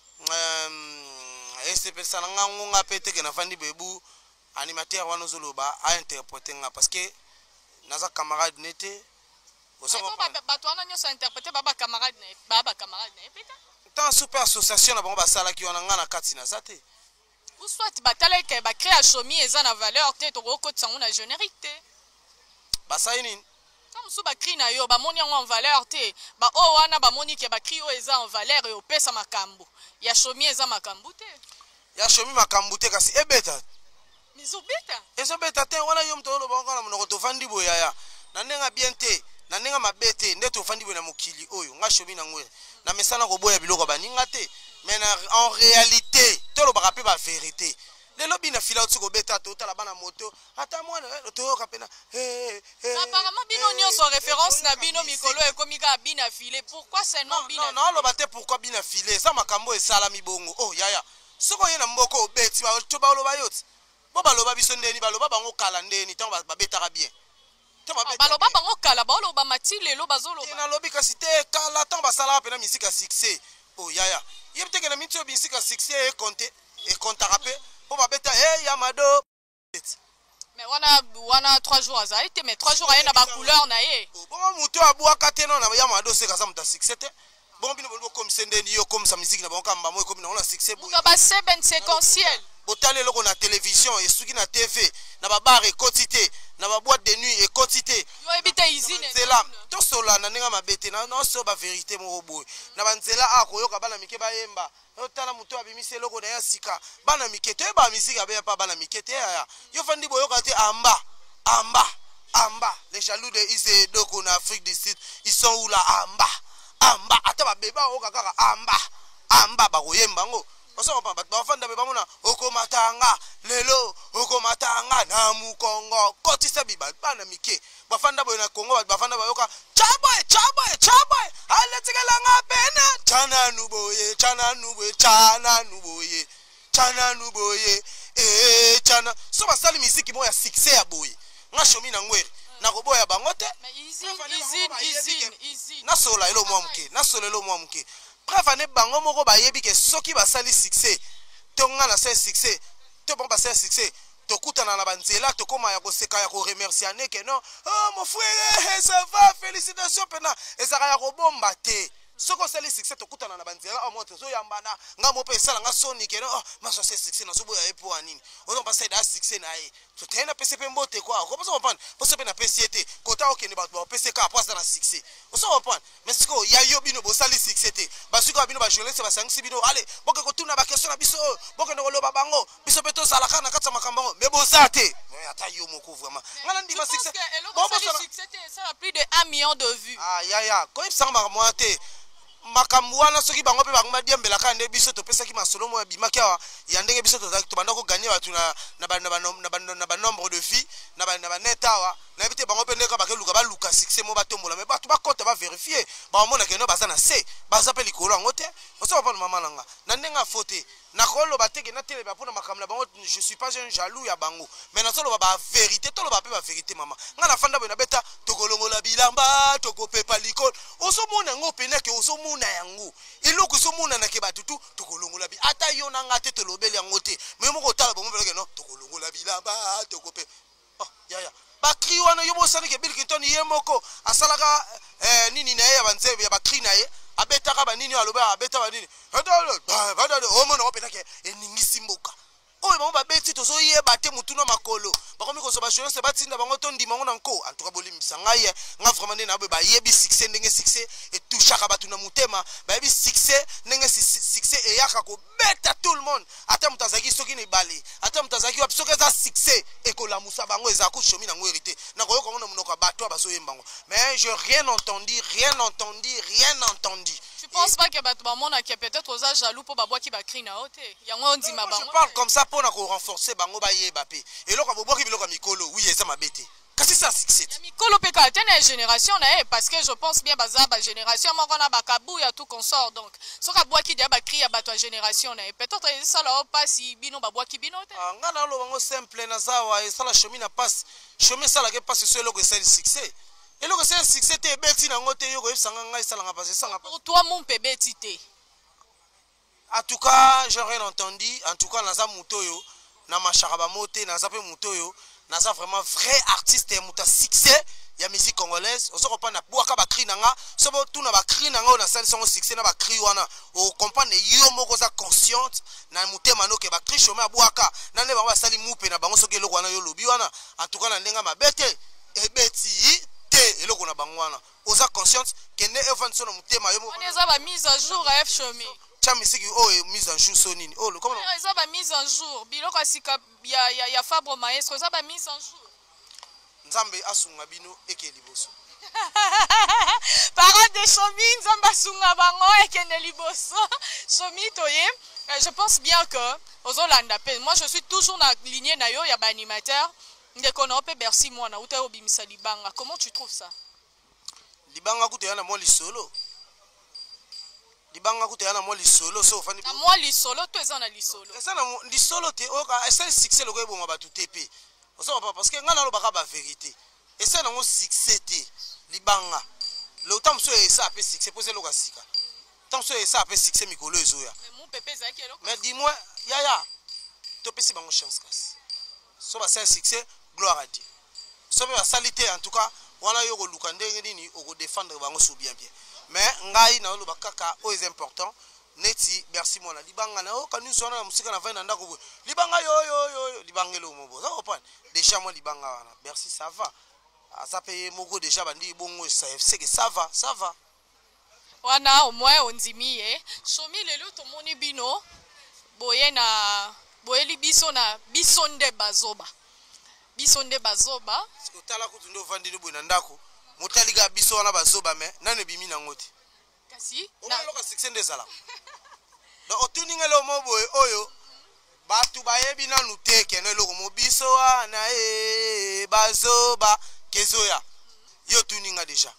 S1: STP salanga nga pe te ke na fandi bebu animateur wana zoloba a interpréter nga parce que naza camarade nete
S2: bato wana nyonso interprété baba camarade na peta
S1: tant super association na bango basala ki wana nga na kati na zate
S2: ou soit batala ke ba créer chomi eza na valeur te to ko tsango na générique te
S1: basai nini
S2: comme sou ba cri na yo ba moni en valeur te ba o wana ba moni ke ba cri o eza en valeur et opesa makambo ya chomi eza makambo te
S1: ya chomi makambo te kasi ebeta
S2: mizobeta
S1: ezobeta te wana yo mtolo bongo na monoko to fandi boyaya na ndenga bien te na ndenga mabete nde to fandi na mokili oyo nga shobi na ngwe na mesana ko boya biloko baninga te mais en réalité tolo ba pe ba vérité lelo bina fila utiko beta to tala bana moto ata mwana to yoka pena
S2: apparemment bino nyonso référence na bino mikolo e komika bina filé pourquoi seulement bina
S1: non lo bate pourquoi bina filé ça makambo esala mibongo oh yaya soko yena mboko obeti ba to ba lo bayoti bo baloba biso ndeni baloba bango kala ndeni tango babetaka bien
S2: baloba bango kala baloba matile lo bazoloba
S1: na lobi kasi te kala tango basala pena misika succès oh yaya yebiteke na mitio bisika succès e compte rapper po babeta yamado
S2: mais wana 3 jours azali te mais 3 jours ayena ba couleur na ye
S1: bon muto abwaka te non na yamado seka za muta succès te bon bino bolo comme sendeni yo comme sa musique na bango kamba mo comme na ona succès bo
S2: ba seben séquentiel
S1: botale loko na télévision et suki na TV na ba bar et quotité na ba boîte de nuit et quotité
S2: yo ebite izine
S1: c'est là to sola na ninga mabete na no so ba vérité mo boy na banzela akoyoka bana mike bayemba otala muto abimise loko na ya sika bana mike te ba misika be pa bana mike te ya yo fandi boyoka te amba les jaloux de Isé doko na Afrique du Sud ils sont où là amba ata ba beba o kaka amba ba koyemba ngo oso pa ba fanda be bamona okomatanga lelo okomatanga na mukongo kotisa biba bana mike ba fanda bo na Kongo ba fanda ba yoka chaboy aletikela ngapena chana nuboye chana so basali misiki mo ya succès ya boye nga shomi na ngwere na koboya bango te na sola elo mwa mke bref ne bango moko bayebi ke soki basali succès to nga na se succès to bon basali succès to kutana na banzela to koma ya koseka ya ko remercier ne ke non oh mon frère ça va félicitations pena ezaka ya kobomba te soko sali succès to kutana na banzela o moto zo yambana nga mo pe sala nga soni ke no maso se succès na sobo ya epo anini ono passer da succès na e to tena PCP mbote kwa ko poso comprendre poso pe na PCT kota okende ba PCK après ça na succès oso comprendre mais siko ya yo bino bo sali succès te basuko bino ba journaliste ba sangisi bino allez boke ko tuna ba question na biso boke ndo loba bango biso pe to sala kana katsa makambango mais bo sate ata yo moko vraiment ngala ndima succès
S2: bon succès te ça a plus de 1 million de vues
S1: ah ya ko ipsanga ba moite makambo wana soki bango pe bango diembela ka nde biso to pesa ki masolo mo bimaki awa ya ndenge biso to banda ko gagner batu na ba nombre de vie na ba net awa na bité bango pe ndeka bakeluka ba luka succès mo batombola mais batu bakota ba vérifier ba mona ke no baza na C baza pe likolo ngote oso pa mama nanga na ndenga faute na kolo bateke na tele ba pona makamla bango je suis pas un jaloux ya bango mais na solo ba vérité to lo ba pe ba vérité mama nga na fanda bona beta tokolongola bilamba tokopepa likolo oso mona ngo pena ke oso mona yango eloko so mona na ke batutu tokolongola bi ata yo na ngate to lobeli yango te mais moko tala bango beleke no tokolongola bilamba tokope oh ya ba cri wana yo bosani ke Bill Clinton ye moko asalaka nini na ye ya banzebe ya ba cri na ye abetaka ba nini aloba abeta ba nini o mona opena ke eningisi mboka oyo bango babeti tozo yeba te mutuna makolo bakomi ko soba jeunesse batinda bango to ndima ngo nanko en tout cas bolimisa ngai nga vraiment ndena ba yebi succès ndenge succès et touchaka batu na mutema ba yebi succès ndenge succès e yaka ko beta tout le monde ata mutazaki soki ne bali ata mutazaki wap soki za succès e ko la musa bango eza ko chomi na ngo hérité na ko yoko ngo monoko bato baso yembango mais je rien entendu.
S2: Tu penses pas que Batman qui peut-être aux âges jaloux pour babwa qui ba cri na hote yango on dit ma bango
S1: je parle comme ça pour na ko renforcer bango ba yeba pe et loko babwa ki biloko mikolo oui eza mabete kasi ça succès
S2: mikolo pe ka tena génération na parce que je pense bien baza ba génération moko na bakabu ya tout consort donc so ka bwa ki dia ba cri ya bato génération na peut-être ça là pas si bino babwa ki bino te
S1: nga na lo bango simple na zawa et ça la chemin na passe chemin ça la ke passe sur loko c'est succès. Et le c'est succès te beti na ngote yo ko sanga ngai sala nga passer sanga
S2: pour toi mon bébé tité
S1: en tout cas j'ai rien entendu en tout cas na za mutoyo na mashakaba moté na za pe mutoyo na za vraiment vrai artiste et muta succès ya musique congolaise on se reprend na boaka ba cri nanga so bo tout na ba cri nanga na sali son succès na ba cri wana o comprendre yo moko za consciente na mutema no ke ba cri chômé boaka na ne ba sali mupe na bango soki eloko wana yo lobi wana en tout cas na ndenga mabete e beti eloko na bangwana oza conscience que ne evanso na mutema yo mo
S2: on eza ba mise à jour à F Chomi
S1: cha misiki o mise à jour sonini o comment
S2: eza ba mise à jour biloko asika ya Fabre Maestro eza ba mise à jour
S1: nzambe asunga bino eke liboso
S2: parade de Chomi nzambe asunga bango eke ne liboso Chomi toye je pense bien que ozolanda pe moi je suis toujours na lignée na yo ya ba animateur. Bercy mwana uta obimisa libanga. Comment tu trouves ça?
S1: Libanga kuteyana mo lisolo. Libanga kuteyana mo lisolo so fani.
S2: Na mo lisolo to eza na lisolo.
S1: Eza na lisolo te oka esa succès loko eboma batu tepe. Oso papa parce que ngana lo baka ba vérité. Esa na mo succès te libanga. Le temps so esa pe succès poser loka sika. Tant so esa pe succès mikolo ezoya.
S2: Mais mon pépé za ki eloko.
S1: Mais dis-moi yaya. To pesi bango chance kasi. So ba c'est succès gloire à Dieu. So ba salité en tout cas wana yo ko luka ndenge nini oko défendre bango so bien. Mais ngai na lo bakaka o est important neti Bercy mona libanga na o kanu so na musika na venda ndako libanga yo libangelo mobo. Ça comprendre. Déjà moi libanga wana Bercy ça va. Ça paye moko déjà bandi bongo c'est que ça va.
S2: Wana au moins on dimi Chomi lelo to moni bino boye na boyeli biso na bisonde bazoba. Bisonde bazoba
S1: otala kutu ndo vandi bo na ndako motalika biso wana bazoba me nane bimi na ngoti
S2: kasi
S1: na loka 600 sala donc otuningelo moboye oyo batu bayebi nanu te kene loko mo biso wana bazoba kezoya yo tuninga déjà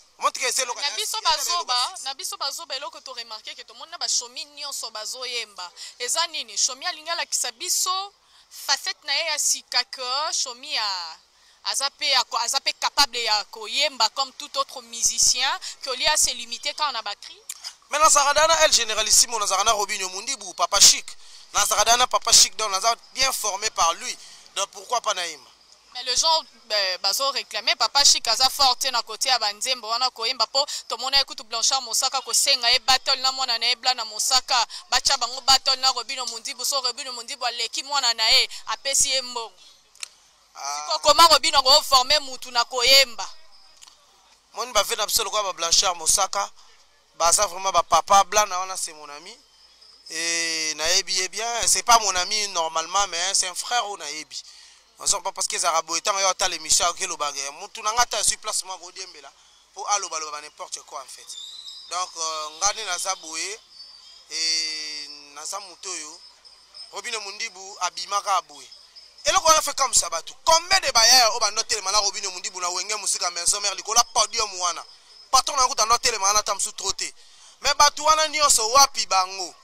S2: na biso bazoba eloko to remarquer que to mona ba Chomi nyonso bazoyemba eza nini Chomi alingala kisa biso facette na ya sikaka Chomi azape capable ya koyemba comme tout autre musicien que lui a se limité quand on a batterie.
S1: Mais na Zaradana elle généralissime na Zaradana Robinho Mundibu Papa Chic na Zaradana Papa Chic donc on a bien formé par lui donc pourquoi pas Naïma.
S2: Mais le gens bazo réclamer Papa Chic aza forte na côté ya banzembo wana koyemba po to mona ekutu Blanchard Mosaka ko senga e battle na mona na ebla na Mosaka bacha bango battle na Robinho Mundibu so Robinho Mundibu aleki mwana na e apesi embo. Siko comment Robinho ko former mutu na koyemba.
S1: Moni ba fait absolument quoi ba Blanchard Mosaka baza vraiment ba papa blanc na wana c'est mon ami et na ebi bien c'est pas mon ami normalement mais c'est un frère ou na ebi. On sent pas parce que Zarabo étant yo ta l'émission que le bagage mutu na ngata sur place moi go diembela pour allo balo n'importe quoi en fait Donc ngani naza boye et naza mutoyo Robino Mundibu abimaka boye. Et là on a fait comme ça batou. Combien de bailleurs au banoté le mana Robino Mundibu na wenge musika maison mère likola podium wana. Patron na kuta noté le mana tam sous troté. Mais batou wana nyonso wapi bango.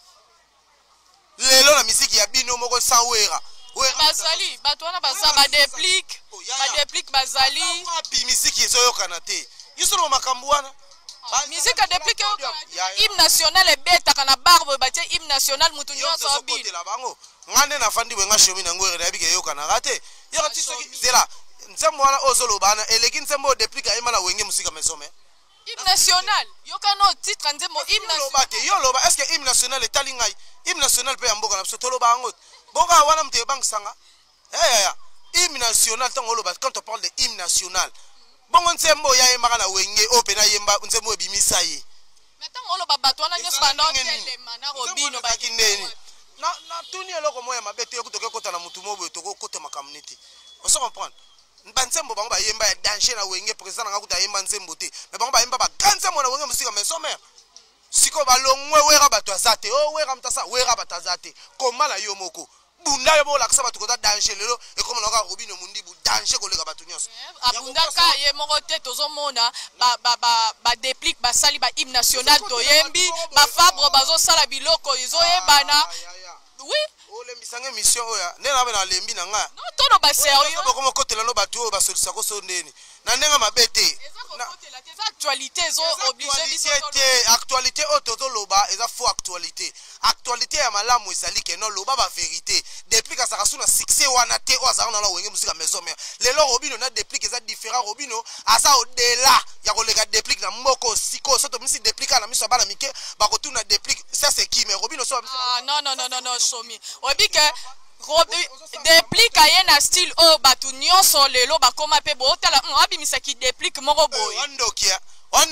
S1: Lelo na misiki ya bino moko sans wera.
S2: Bazali, batou wana baza ba déplique bazali.
S1: Wapi misiki ezo kanate. Yusolo makambu wana.
S2: Musique a dépliqué hymne national et bête kana barbe batie hymne national mutu nyonso abili.
S1: Ngane na fandi wenga shomi na ngore na bike yoka na rate. Yo tisoki zela. Nzembo wana ozolo bana eleki nzembo déplique ayema wenge musika mesome.
S2: Hymne national. Yoka no titre nzembo hymne national.
S1: Yo loba est-ce que hymne national est talingai? Hymne national pe amboka na biso toloba ngot. Boka wana mte bank sanga. Hymne national tango loba quand on parle de hymne national. Bongo nzembo ya yemaka na wenge ope na yemba nzembo ebimisa ye.
S2: Metango olo babatwana nyonso banote mana Robino
S1: bakindeni. Na tuni eloko moya mabete yokutoke kota na mutu mobo toko kota makamniti. On se comprend. Nzembo bango ba yemba ya danger na wenge président nga kuta yemba nzembo te. Mais bango ba yemba ba ganzembo na wenge musika mais sommer. Siko ba longwe wera bato azate. Oh wera mtasa wera batazate. Komala yo moko. Bunda yo la kasaba tukota danger lelo et comme na Robino Mundibu danger ko lega batu nyonso.
S2: Abunda ka ye moko te tozomona ba déplique ba sali ba hymne national to yembi ba fabre bazo sala biloko izo yebana. Oui.
S1: O lembisanga mission oya nena bana lembi na nga.
S2: Non tono ba sérieux.
S1: Ba komo kotela no batu ba solisa ko sondeni. Na ndenga mabete.
S2: Actualité zo obligé
S1: biso actualité ototo loba eza faux actualité. Actualité ya malamu ezali ke no loba ba vérité. Depuis ka saka suna succès wana te o azana na wenge musika maison mère. Lelo Robino na déplique eza différent Robino asa au-delà ya kolega déplique na moko siko soto misi déplique na miso bana mike ba kotuna déplique ça c'est qui mais Robino so
S2: non Somi. Obi ke déplique aye na style o batu nyonso lelo bakoma pe bo tala abimisa ki déplique moko boy. Non,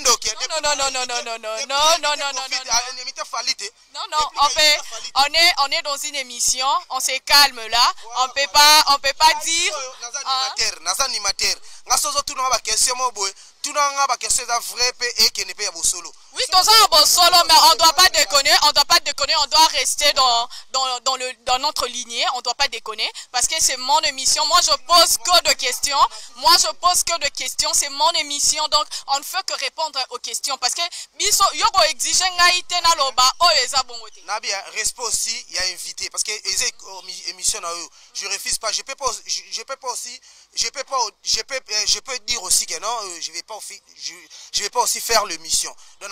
S2: on est dans une émission, on se calme là, on peut pas dire. Oui, mais on doit pas déconner, on doit rester dans notre lignée, on doit pas déconner, parce que c'est mon émission, moi je pose que de questions, c'est mon émission, donc on ne fait que répondre aux questions, parce que biso yoko exige ngaite na loba o eza bongote.
S1: Nabia respect aussi, il y a invité, parce que émission je refuse pas, je peux dire aussi que non, je vais pas aussi faire l'émission. Donc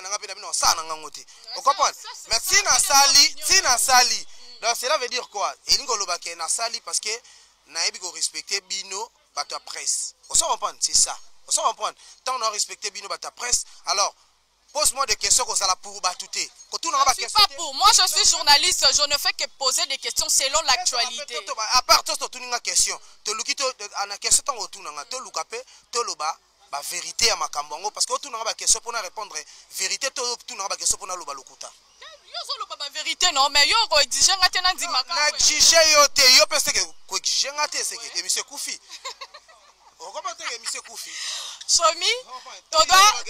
S1: on comprend. Merci Nasali. Donc cela veut dire quoi? Et nous Nasali parce que naebi ko respecter bino bato presse. On s'en comprend, c'est ça. On s'en comprend. Tant on a respecté bino bato presse, alors pose-moi des questions comme ça là pour batouter.
S2: Moi je suis journaliste, je ne fais que poser des questions selon l'actualité.
S1: À part tout une question, to lukito ana question tant otunanga to lukape to loba ba vérité à makambongo parce que otunanga ba question pour répondre vérité to otunanga ba question pour na loba lokuta.
S2: Yo solo ba vérité non mais yo ko exige ngate na ndima ka.
S1: Na exige yo te yo pense que ko exige ngate c'est que monsieur Koufi. On comprend que monsieur Koufi.
S2: Somi, nous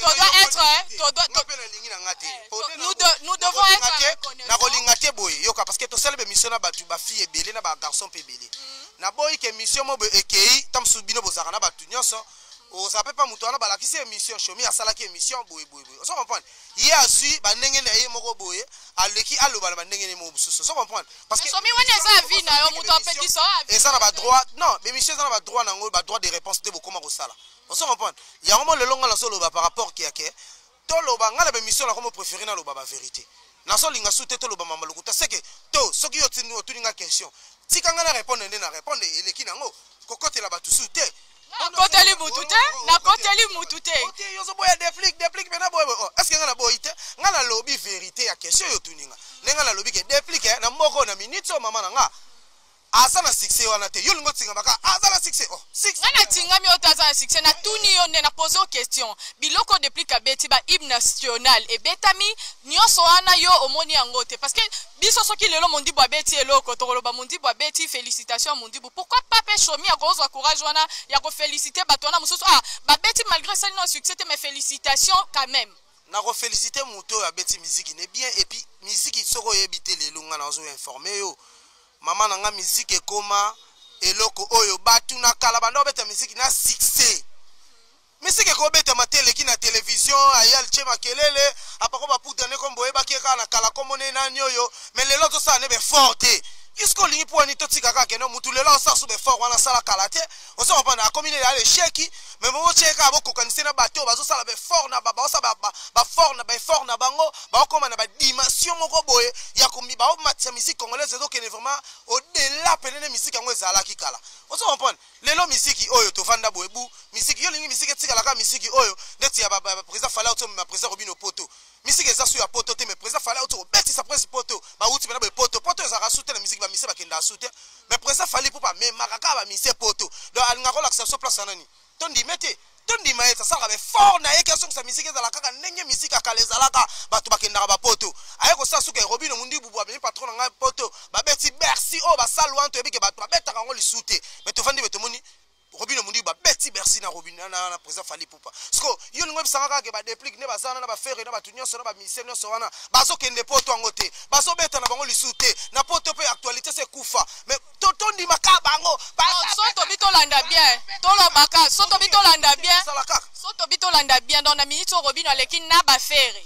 S2: devons être
S1: reconnaissants. Parce que tu sais, mission na batu ba fille belé na ba garçon pe belé. Na boy que mission mo ekei tam subino bozaka na batu nyonso. O sape pas muto na ba la kisi émission chomi asala ki émission boy. On se comprend. Hier asui ba ndenge na ye moko boy aleki aloba ba ndenge ne mo bususo. On comprend. Parce que
S2: somi wana za vie na yo muto apeki so.
S1: Et ça na ba droit. Non, émission ça na ba droit na ngo ba droit de réponse te bokoma ko sala. On se comprend. Il y a un moment le long la solo par rapport qui a que to loba ngala be mission na comme préféré na loba ba vérité. Na so linga soute to loba mama lokuta c'est que to soki yo tinu otuninga question. Tika ngana répondre ndena répondre eleki nango kokote la batu soute.
S2: Na koteli mutute.
S1: OK yo so boya déplique bena boy. Est-ce que ngana boy te ngana lobi vérité ya question yo tuninga. Nenga la lobi ke déplique na moko na minute so mama nga. Asana succès wana te yo lingo tinga baka azala succès oh succès
S2: ngana tinga mi otazana succès na tuni yo nde na poser aux questions biloko depuis ka beti ba hymne national et betami nyonso wana yo omoni yango te parce que biso soki lelo mondi bwa beti eloko to koloba mondi bwa beti félicitations mondi pourquoi pas pe chomi ya kozwa courage wana ya ko féliciter bato wana mususu ba beti malgré ça non succès te mais félicitations quand même.
S1: na ko féliciter muto ya beti musique ne bien et puis musique soko yebite lelo nga na zo informer yo mama na nga musique ekoma eloko oyo batu na kala bando beta musique na succès musique ko beta matele ki na télévision ayal chema kelele apako ba putane kombo eba keka na kala komone na nyoyo mais lelo to sa ne be forte isko lingi po ni totika ka keno mutu lelo sa su be fort wana sala kalate on se reprend na commune ya le cheki mais mo cheka aboko kanise na bato bazo sala be fort na ba sa ba fort na bango ba koma na ba dimension moko boye ya komi ba matia musique congolaise donc est vraiment au delà penene musique yango ezala ki kala on se reprend lelo musique oyo to fanda boye bu musique yo lingi musique tikala ka musique oyo ndeti ya ba président fala auto ma président Robino Poto musique eza su ya poto te mais président fala auto beti sa presse poto ba uti na ba poto ezaka soutenir la musique ba mise ba kenda soutenir mais président fali pour pas mais makaka ba mise poto donc alinga ko l'accès sur place nani tondi mete tondi maeta sala be fort na yeke so sa musique ezala kaka ndenge musique akaleza laka batu ba kenda ba poto ayeko sa suka Robino mundi bubu ba patron nga poto ba beti Bercy o ba salwanto ebike batu ba beta kango li soute mais to fandi beto moni Robino mundi ba beti Bercy na Robino na président fali pupa sko yo lingo bisanga ke ba déplique ne bazana na ba faire na ba tunyo so na ba mise no so wana bazo kende poto ngote bazo beta na bango li soute na poto pe actualité c'est kufa mais tondi makabango
S2: soto bito landa bien tolo baka soto bito landa bien soto bito landa bien dans na minute Robino aleki na ba faire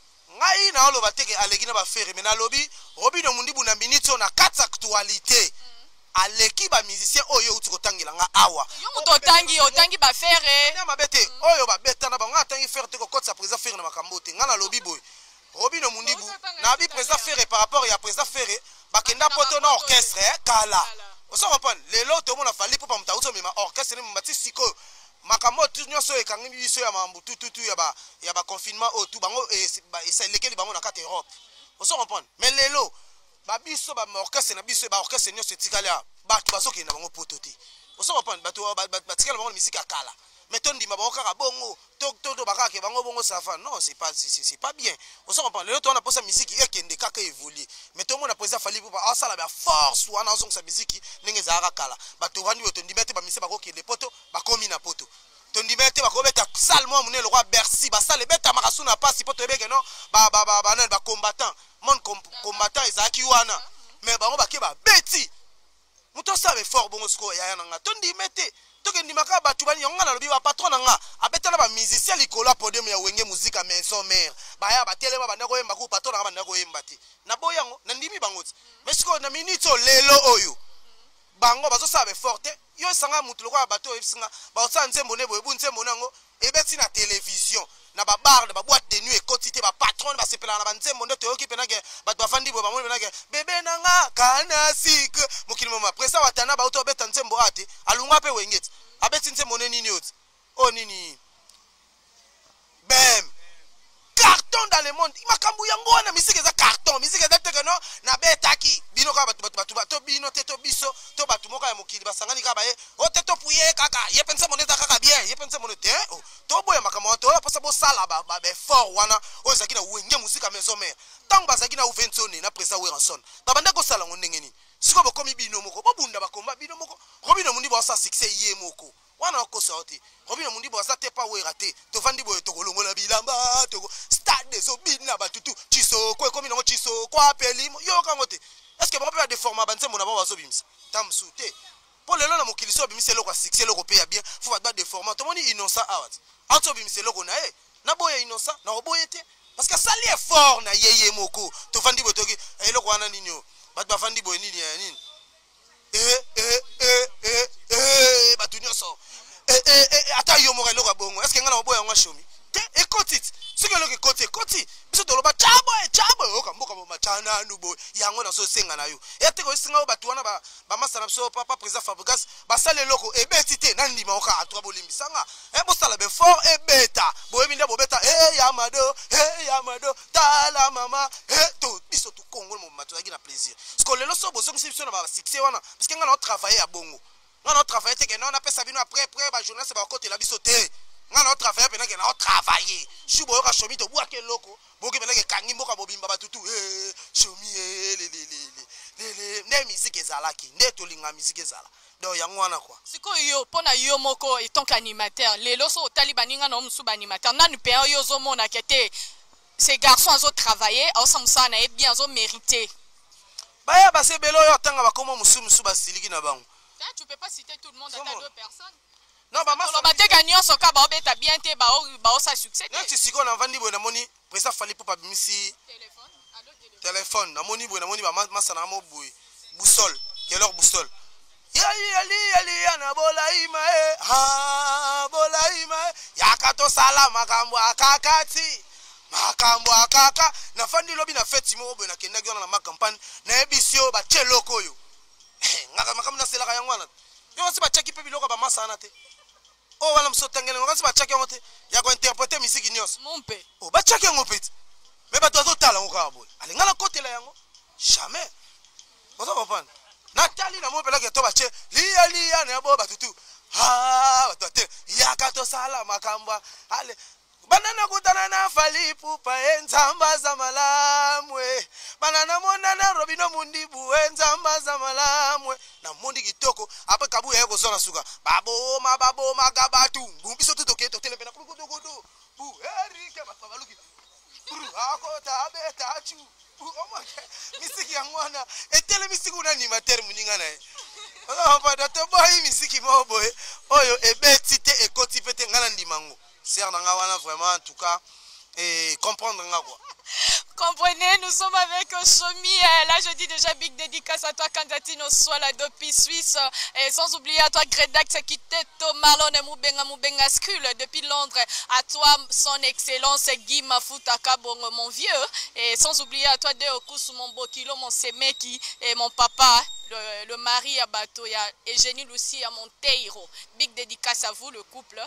S1: ngai na olo bateke aleki na ba faire mais na lobi Robino mundi bu na minute na 4 actualité aleki ba musicien oyo uti kotangela nga awa
S2: yo muto otangi ba faire
S1: na mabete oyo ba beta na bango atangi faire te ko kotsa président faire na makambo te nga na lobi boy Robino Mundibu na bi président faire par rapport ya président faire bakenda poto na orchestre kala oso comprendre lelo to mona fali pour mta uso mema orchestre ni mbati siko makambo tu nyoso ekangi biso ya mambu tutu ya ba confinement o tu bango et lekeli bango na kata Europe oso comprendre mais lelo ba biso ba orchestre na biso ba orchestre nyoso tikala batu basoki na bango poto te oso comprendre batu batikala bango musique akala mais tondi bango kaka bongo to baka ke bango bongo ça va non c'est pas bien oso comprendre lelo to na posa musique ekende kaka évoluer mais to mona président fali pour ça la force wana ozong sa musique ndenge za kala batu vandi tondi mete ba mise bako kende poto bakomi na poto tondi mete bako beta salmo munene le roi Bercy ba sale beta makasu na passe poto ebeke non ba combattant mon combattant ezaki wana mais bango bake ba beti muto sabe fort bongo sko ya nga tondi mete toke ndimaka batu bani yonga na lobi ba patron nga abeta na ba musicien likolo podium ya wenge musique mais son mère ba ya ba telema ba ndako yemba ku patron nga ba ndako yemba ti na boyango na ndimi bango ti mais sko na minute lelo oyo bango bazo sabe forte yo sanga mutu lokwa bato esinga ba otsa nzembo ne boyebu nzembo nango ebeti na télévision na ba bar na ba boîte de nuit ekotite ba patron ba sepela na ba nzembo ndo toyoki penage ba bafandi bo ba moni penage bebe nanga kana sik mukili mama presa watana ba auto beta nzembo ate alunga pe wengeti abeti nzembo ne nini oti o nini bam carton dans le monde makambu yango wana musique za carton musique za tekeno na betaki bino ka batu to bino te to biso to batu moka ya mokili basangani ka bae o te to puye kaka ye pensa moneta kaka bien ye pensa monete to boya makambo to la pasa bo sala ba fort wana o zaki na wenge musique maison mère tant bazaki na uventone na presa weranson babanda ko sala ngondengeni siko bokomi bino moko bobunda bakomba bino moko Robino Mundibu asa succès ye moko wana ko sorti Robino Mundibu asa te pa werate to vandi boye to kolongola bilamba to stade so bina batutu chiso ko komi no chiso ko apeli yo kangote est-ce que bon peut déformer banze mona ba wazo bimisa tam soute pour le na mokili so bimisa loko succès loko pe ya bien faut ba déformer to moni innocent awat auto bimisa loko na na boye innocent na oboye te parce que ça li fort na yeye moko to vandi boye to ki eloko wana nini yo ba vandi boye nini ya nini batu nyoso ata yo mo eloko bongo est-ce que ngana oboya ngwa shomi te ekotit sike loke koti biso toloba chabo okamboka mo machana nubo yango na so senga na yo ete ko singa batu wana ba masana biso papa président Fabregas basale loko ebeti te nandi ma oka atwa bolimbisanga bo sala be fort ebeta boyebi nda bobeta yamado tala mama to biso to Congo mo matoaki na plaisir parce que lelo so boso biso na ba succès wana parce que ngana travailler à bongo ngana travailler te que non na pesa bino après ba journaliste ba côté la biso te ngana travailler pena que na travailler shubo yoka shomi to bua ke loko boki pena ke kangi mboka bobimba batutu shomi le ne musique ezalaki ne to linga musique ezala donc yango wana quoi
S2: sikoyo pona yo moko etant qu'animateur lelo so otali baninga na musu ba animateur nanu pe yo zo mona kete ces garçons ont travaillé ensemble na bien ont mérité
S1: baya basebelo yo tanga bakoma musu basiliki na bango
S2: tu peux pas citer tout le monde à deux personnes
S1: non ba masa
S2: ba te gagnant so ka ba obeta bien te ba sa succès
S1: non tu siko na vandi boy na moni presa fali pour pas bimisi téléphone na moni boy na moni ba masa na mo boy boussole quelle boussole yali na bolaima ha bolaima yakato sala makambo akakati makambo akaka na fandi lobi na feti mo boy na kenda gyo na ma campagne na ebisio ba cheloko yo ngaka makambo na sela yango wana yo si ba cheki pe biloko ba masa na te oh wana msotangele ngaka si ba cheki yango te ya ko interpréter musique nyos
S2: mompe
S1: oh ba cheki yango peti mais ba tozo tala ngaka boy ale ngala kotela yango jamais ozo comprendre Nathalie na mo pela ke to ba che lia na bo batutu ha batote yakato sala makamba ale banana kutana na fali pupa enzamba za malamwe banana mona na robino mundibu enzamba za malamwe na mundi kitoko ape kabu yeko sona suka babo magabatu ngumbiso tutoke to telepena kudukudu bu erike bafabaluki akota abeta achu misiki ya mwana etele misiki una animateur muninga nae opa dato boy misiki mo boy oyo ebetite ekoti pete ngana ndimango sert na nga wana vraiment en tout cas et comprendre nga quoi.
S2: Comprenez, nous sommes avec Chomi. Là, je dis déjà big dédicace à toi, Kandatino, soit la Dopi Suisse. Et sans oublier à toi, Gredax, qui t'est Marlon et Moubenga Skul depuis Londres. À toi, son excellence, Guy Mafutaka, mon vieux. Et sans oublier à toi, Deokus, mon Bokilo, mon Semeki et mon papa, le mari à bateau. Il y a Eugénie Lucie à Monteiro. Big dédicace à vous, le couple.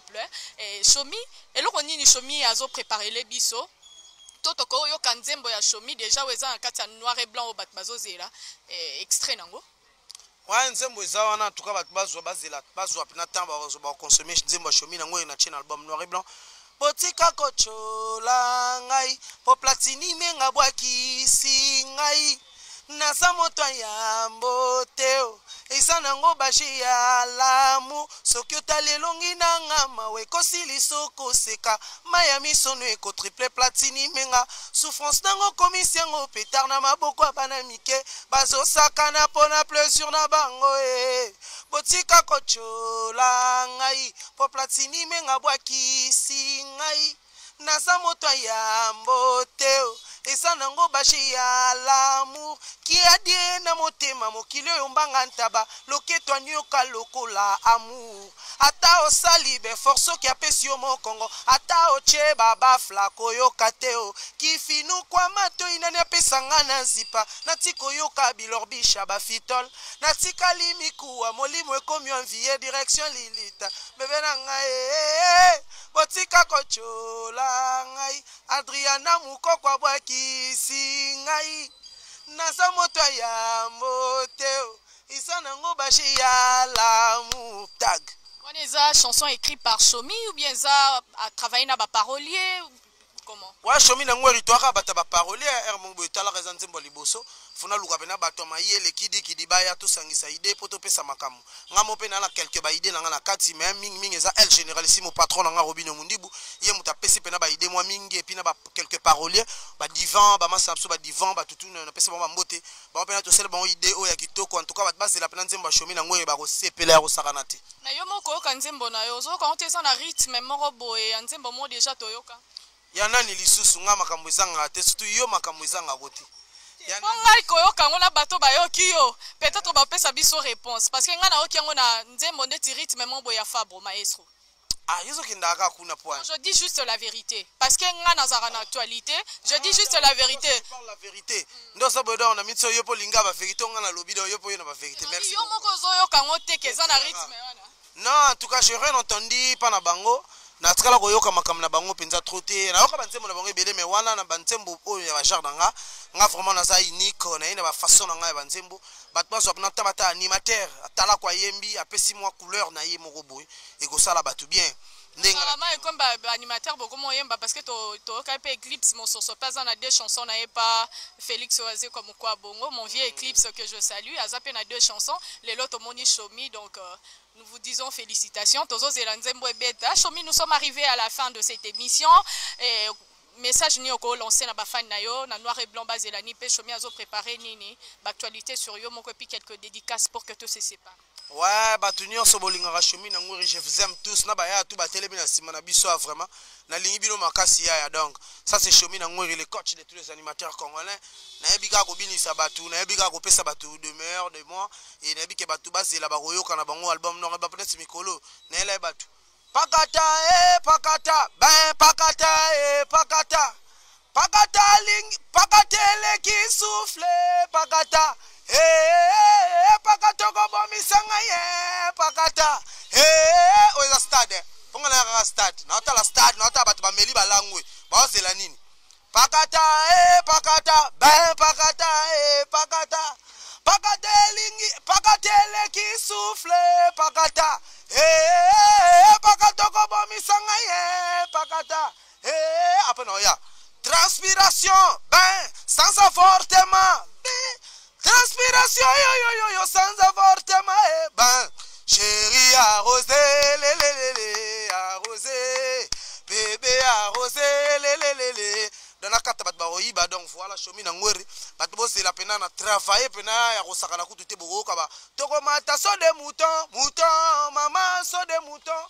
S2: Et Chomi, et là, on y Chomi, a préparé les bisous. Totoko yo kanzembo ya Chomi déjà weza na kati ya noir et blanc au bat bazozela extrait nango
S1: wa nzembo eza wana tuka bat bazela bazwa pina tamba ba consommer nzembo ya Chomi nango na china album noir et blanc botika kochola ngai po platini menga bwaki singai na samoto ya mboteo isa nango bashi ya lamu soki otalelongi na ngama we kosili soko seka maya misono eko triple platini menga souffrance nango komisi yango petard na maboko bana mike bazosakana pona pleasure na bango botika kochola ngai po platini menga bwakisi ngai na samoto ya mboteo esa nango bashi ya l'amour qui a dit na motema mokili oyo mbanga ntaba loketo anyoka lokola amour ata osali be force ki apesi yo mokongo ata oche baba flako yoka teo kifinu kwa mato inani apesanga na zipa natiko yoka bilorbisha bafitol natika limikuwa molimo ekomi envie direction lilita bebe na ngai botika kochola ngai Adriana mukokwa bwaki ngai nasa moto ya moteo isa nango bashi ya l'amour tag.
S2: On est ça chanson écrite par Chomi ou bien ça a travaillé na ba parolier comment?
S1: Ouais Chomi nango ritoaka bata ba parolier ermongo etala rezanze mbo liboso funa luka pena bato mayele kidi baya to sangisa idée poto pesa makamu ngamo pena na quelques ba idée nanga na kati mais mingi eza el généralissime patron nanga Robino Mundibu ye muta pesi pena ba idée moi mingi et puis na ba quelques paroliers ba divan ba masapso ba divan ba tutu na pesa ba mbote ba pena to sel ba idée o ya kitoko en tout cas ba base la pena nzembo Chomi nango e ba ko sepela ko sakanate
S2: na yo moko ka nzembo na yo zo ka ntesa na rythme moko boye nzembo mo déjà toyoka
S1: ya nani lisusu nga makambo ezanga te surtout yo makambo ezanga kote
S2: ya ngai koyoka ngona bato bayoki yo peut-être ba pesa biso réponse parce que nga na oki ngona nzembo ndeti rythme mo boya Fabro maestro
S1: ah yezo kindaka kuna point
S2: je dis juste la vérité parce que nga na zara na actualité je dis juste la vérité
S1: parle la vérité ndo saboda on a mitso yo polinga ba vérité nga na lobi do yo po yo na ba vérité merci
S2: yo moko zo yoka ngote keza na rythme wana
S1: non en tout cas j'ai rien entendu pas na bango na tikala koyoka makambo na bango penza troté na yoka bantembo na bango ebele mais wana na bantembo oyo ya genre nga vraiment na za unique na ina ba façon na nga ya bantembo bat baso na tabata animateur atala kwa yembi apesi moi couleur na ye moko boy e ko sala batu bien
S2: Apparemment, comme animateur, beaucoup moyen parce que tu as un Eclipse, mon source pas dans deux chansons, n'a pas Félix Oazé comme quoi bongo, mon vieux Eclipse que je salue, a zappé na deux chansons, les lots Moni Chomi, donc nous vous disons félicitations. Tozo Zelanzembo et Beta. Chomi, nous sommes arrivés à la fin de cette émission et message ni oko lancé na bafan na yo na noir et blanc basé la ni pe Chomi azo préparé nini l'actualité sur yo mon puis quelques dédicaces pour que tout se sépare.
S1: Ouais, Batunion Sobolinga Chomi na ngori je vous aime tous na baya tout ba télébé na sima na biso vraiment na lingi bino makasi ya donc ça c'est Chomi na ngori le coach de tous les animateurs congolais na yebika ko binisa batu na yebika ko pesa batu de meilleur de moi et na yebika batu bazela ba koyo kana bango album non ba peut-être mikolo na ele batu pakata pakata ben pakata pakata pakata ling pakatele qui souffle pakata pakata ko bomisanga ye pakata oza stade ponga na stade na ta la stade na ta batu ba meli balangwe ba ozela nini pakata pakata ben pakata pakata pakatelingi pakatele qui souffle pakata pakata ko bomisanga ye pakata après non ya transpiration ben sans avortement transpiration yo sans avortement ben chérie arrosé lelelele arrosé bébé arrosé lelelele dans la carte bat baoyiba donc voilà Chomi na ngweri bat bosse la pena na travailler pena ya kosaka na kutu te bokoka ba toko mata so de mouton maman so de mouton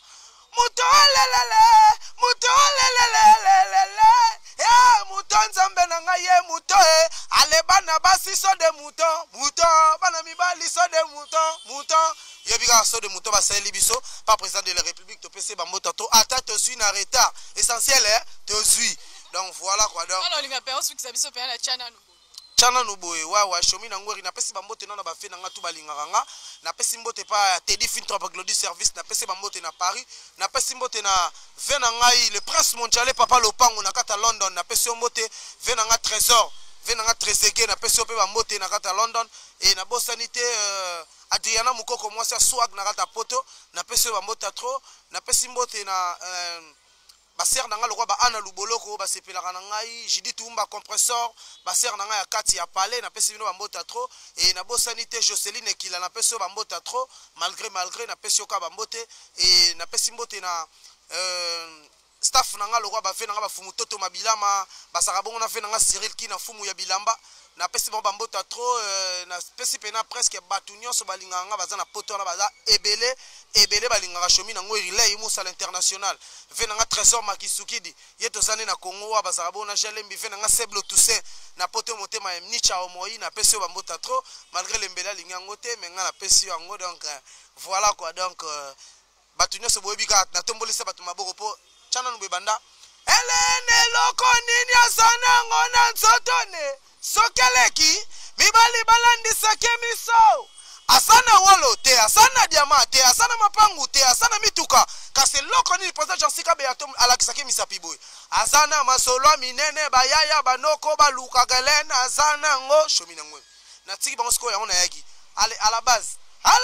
S1: ya mouton nzambe na ngai ye mouton ale bana basi so de mouton bana mibali so de mouton yebika so de mouton basali biso pas président de la République to pc ba moto to ata to suis na retard essentiel te suis donc voilà quoi donc
S2: alors linga pe on suki biso pe na
S1: chana no boye wa Chomi na ngori na pesi ba mbote na ba fe na ngatu balingaka nga na pesi mbote pa Teddy Fintra ba Glody Service na pesi ba mbote na Paris na pesi mbote na vena ngai le prince mondial papa lopango na kata London na pesi mbote vena nga trésor vena nga trésege na pesi pe ba mbote na kata London et na bosanité Adriana Mukoko moi ça swag na kata poto na pesi ba mbote trop na pesi mbote na baser nanga lokwa ba ana luboloko ba sepelaka na ngai jidi tumba compresseur baser nanga ya kati ya palais na pesi bino bambota trop et na bosanité Joseline Kila na pesi bambota trop malgré na pesi ka bambote et na pesi mbote na staff nanga lokwa ba fe nanga ba fumu toto mabilama basaka bongo na fe nanga Cyril Ki na fumu ya bilamba na pesi bambota trop na pesi pena presque batunyo so balinganga baza na poto na baza ebele balingaka Chomi na ngoi relay musa l'international venanga trésor makisukidi yeto zane na Congo wa bazaka bona Jalembi venanga Seblo Toussaint na poto motema mnicha omoi na pesi bambota trop malgré lembela lingango te menga na pesi yango donc voilà quoi donc batunyo so boyebika na tombolisa batu maboko po chana no bebanda elene loko nini asana ngona nsotone sokeleki mibali balandisa kemiso asana wolo te asana diamant te asana mapangu te asana mituka kasi loko nini président Jansika Beato alakisaki misapiboy asana masolo minene bayaya banoko baluka galena asana ngo Chomi na ngwe na tiki bango siko yango na yaki ale à la base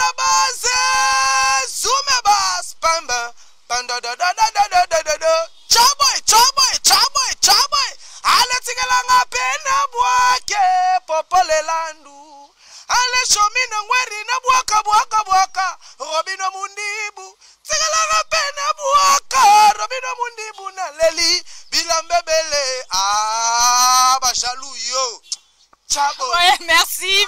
S1: zume bas pamba panda da chaboy ale tikelanga pena bwake popole landu ale Chomi na ngweri na bwaka Robino Mundibu tikelanga pena bwaka Robino Mundibu na leli bilambebele ba jaloux yo.
S2: Ouais, merci,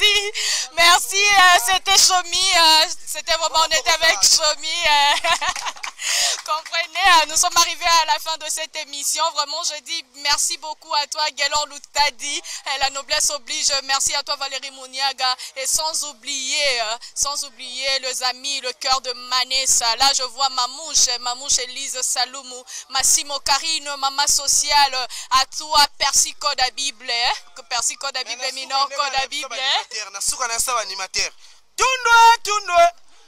S2: c'était Chomi, c'était vraiment, on était avec Chomi, comprenez, nous sommes arrivés à la fin de cette émission, vraiment je dis merci beaucoup à toi Guélor Loutadi, la noblesse oblige, merci à toi Valérie Mouniaga, et sans oublier les amis, le cœur de Manessa, là je vois Mamouche Elise Saloumou, Massimo Karine, Maman Sociale, à toi Percy Code à Bible, Percy Code à Bible minor Code à Bible
S1: nasuka na sawa animateur tundwe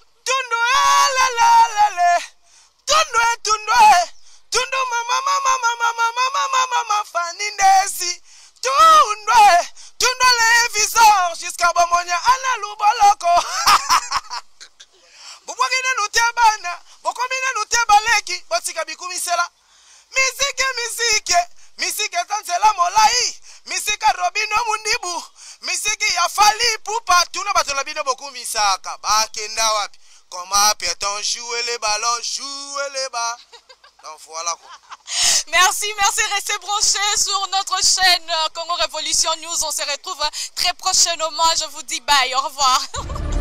S1: tundu mama fanindesi tundwe le visor jusqu'à bomonya ana luboloko bubwagine nutebana bokomine nutebaleki soki ya fali pupa tuna bato na bino beaucoup misaka bakenda wapi comment peut-on jouer les ballons jouer les bas donc voilà quoi.
S2: Merci, restez branchés sur notre chaîne Congo Révolution News. On se retrouve très prochainement. Je vous dis bye, au revoir.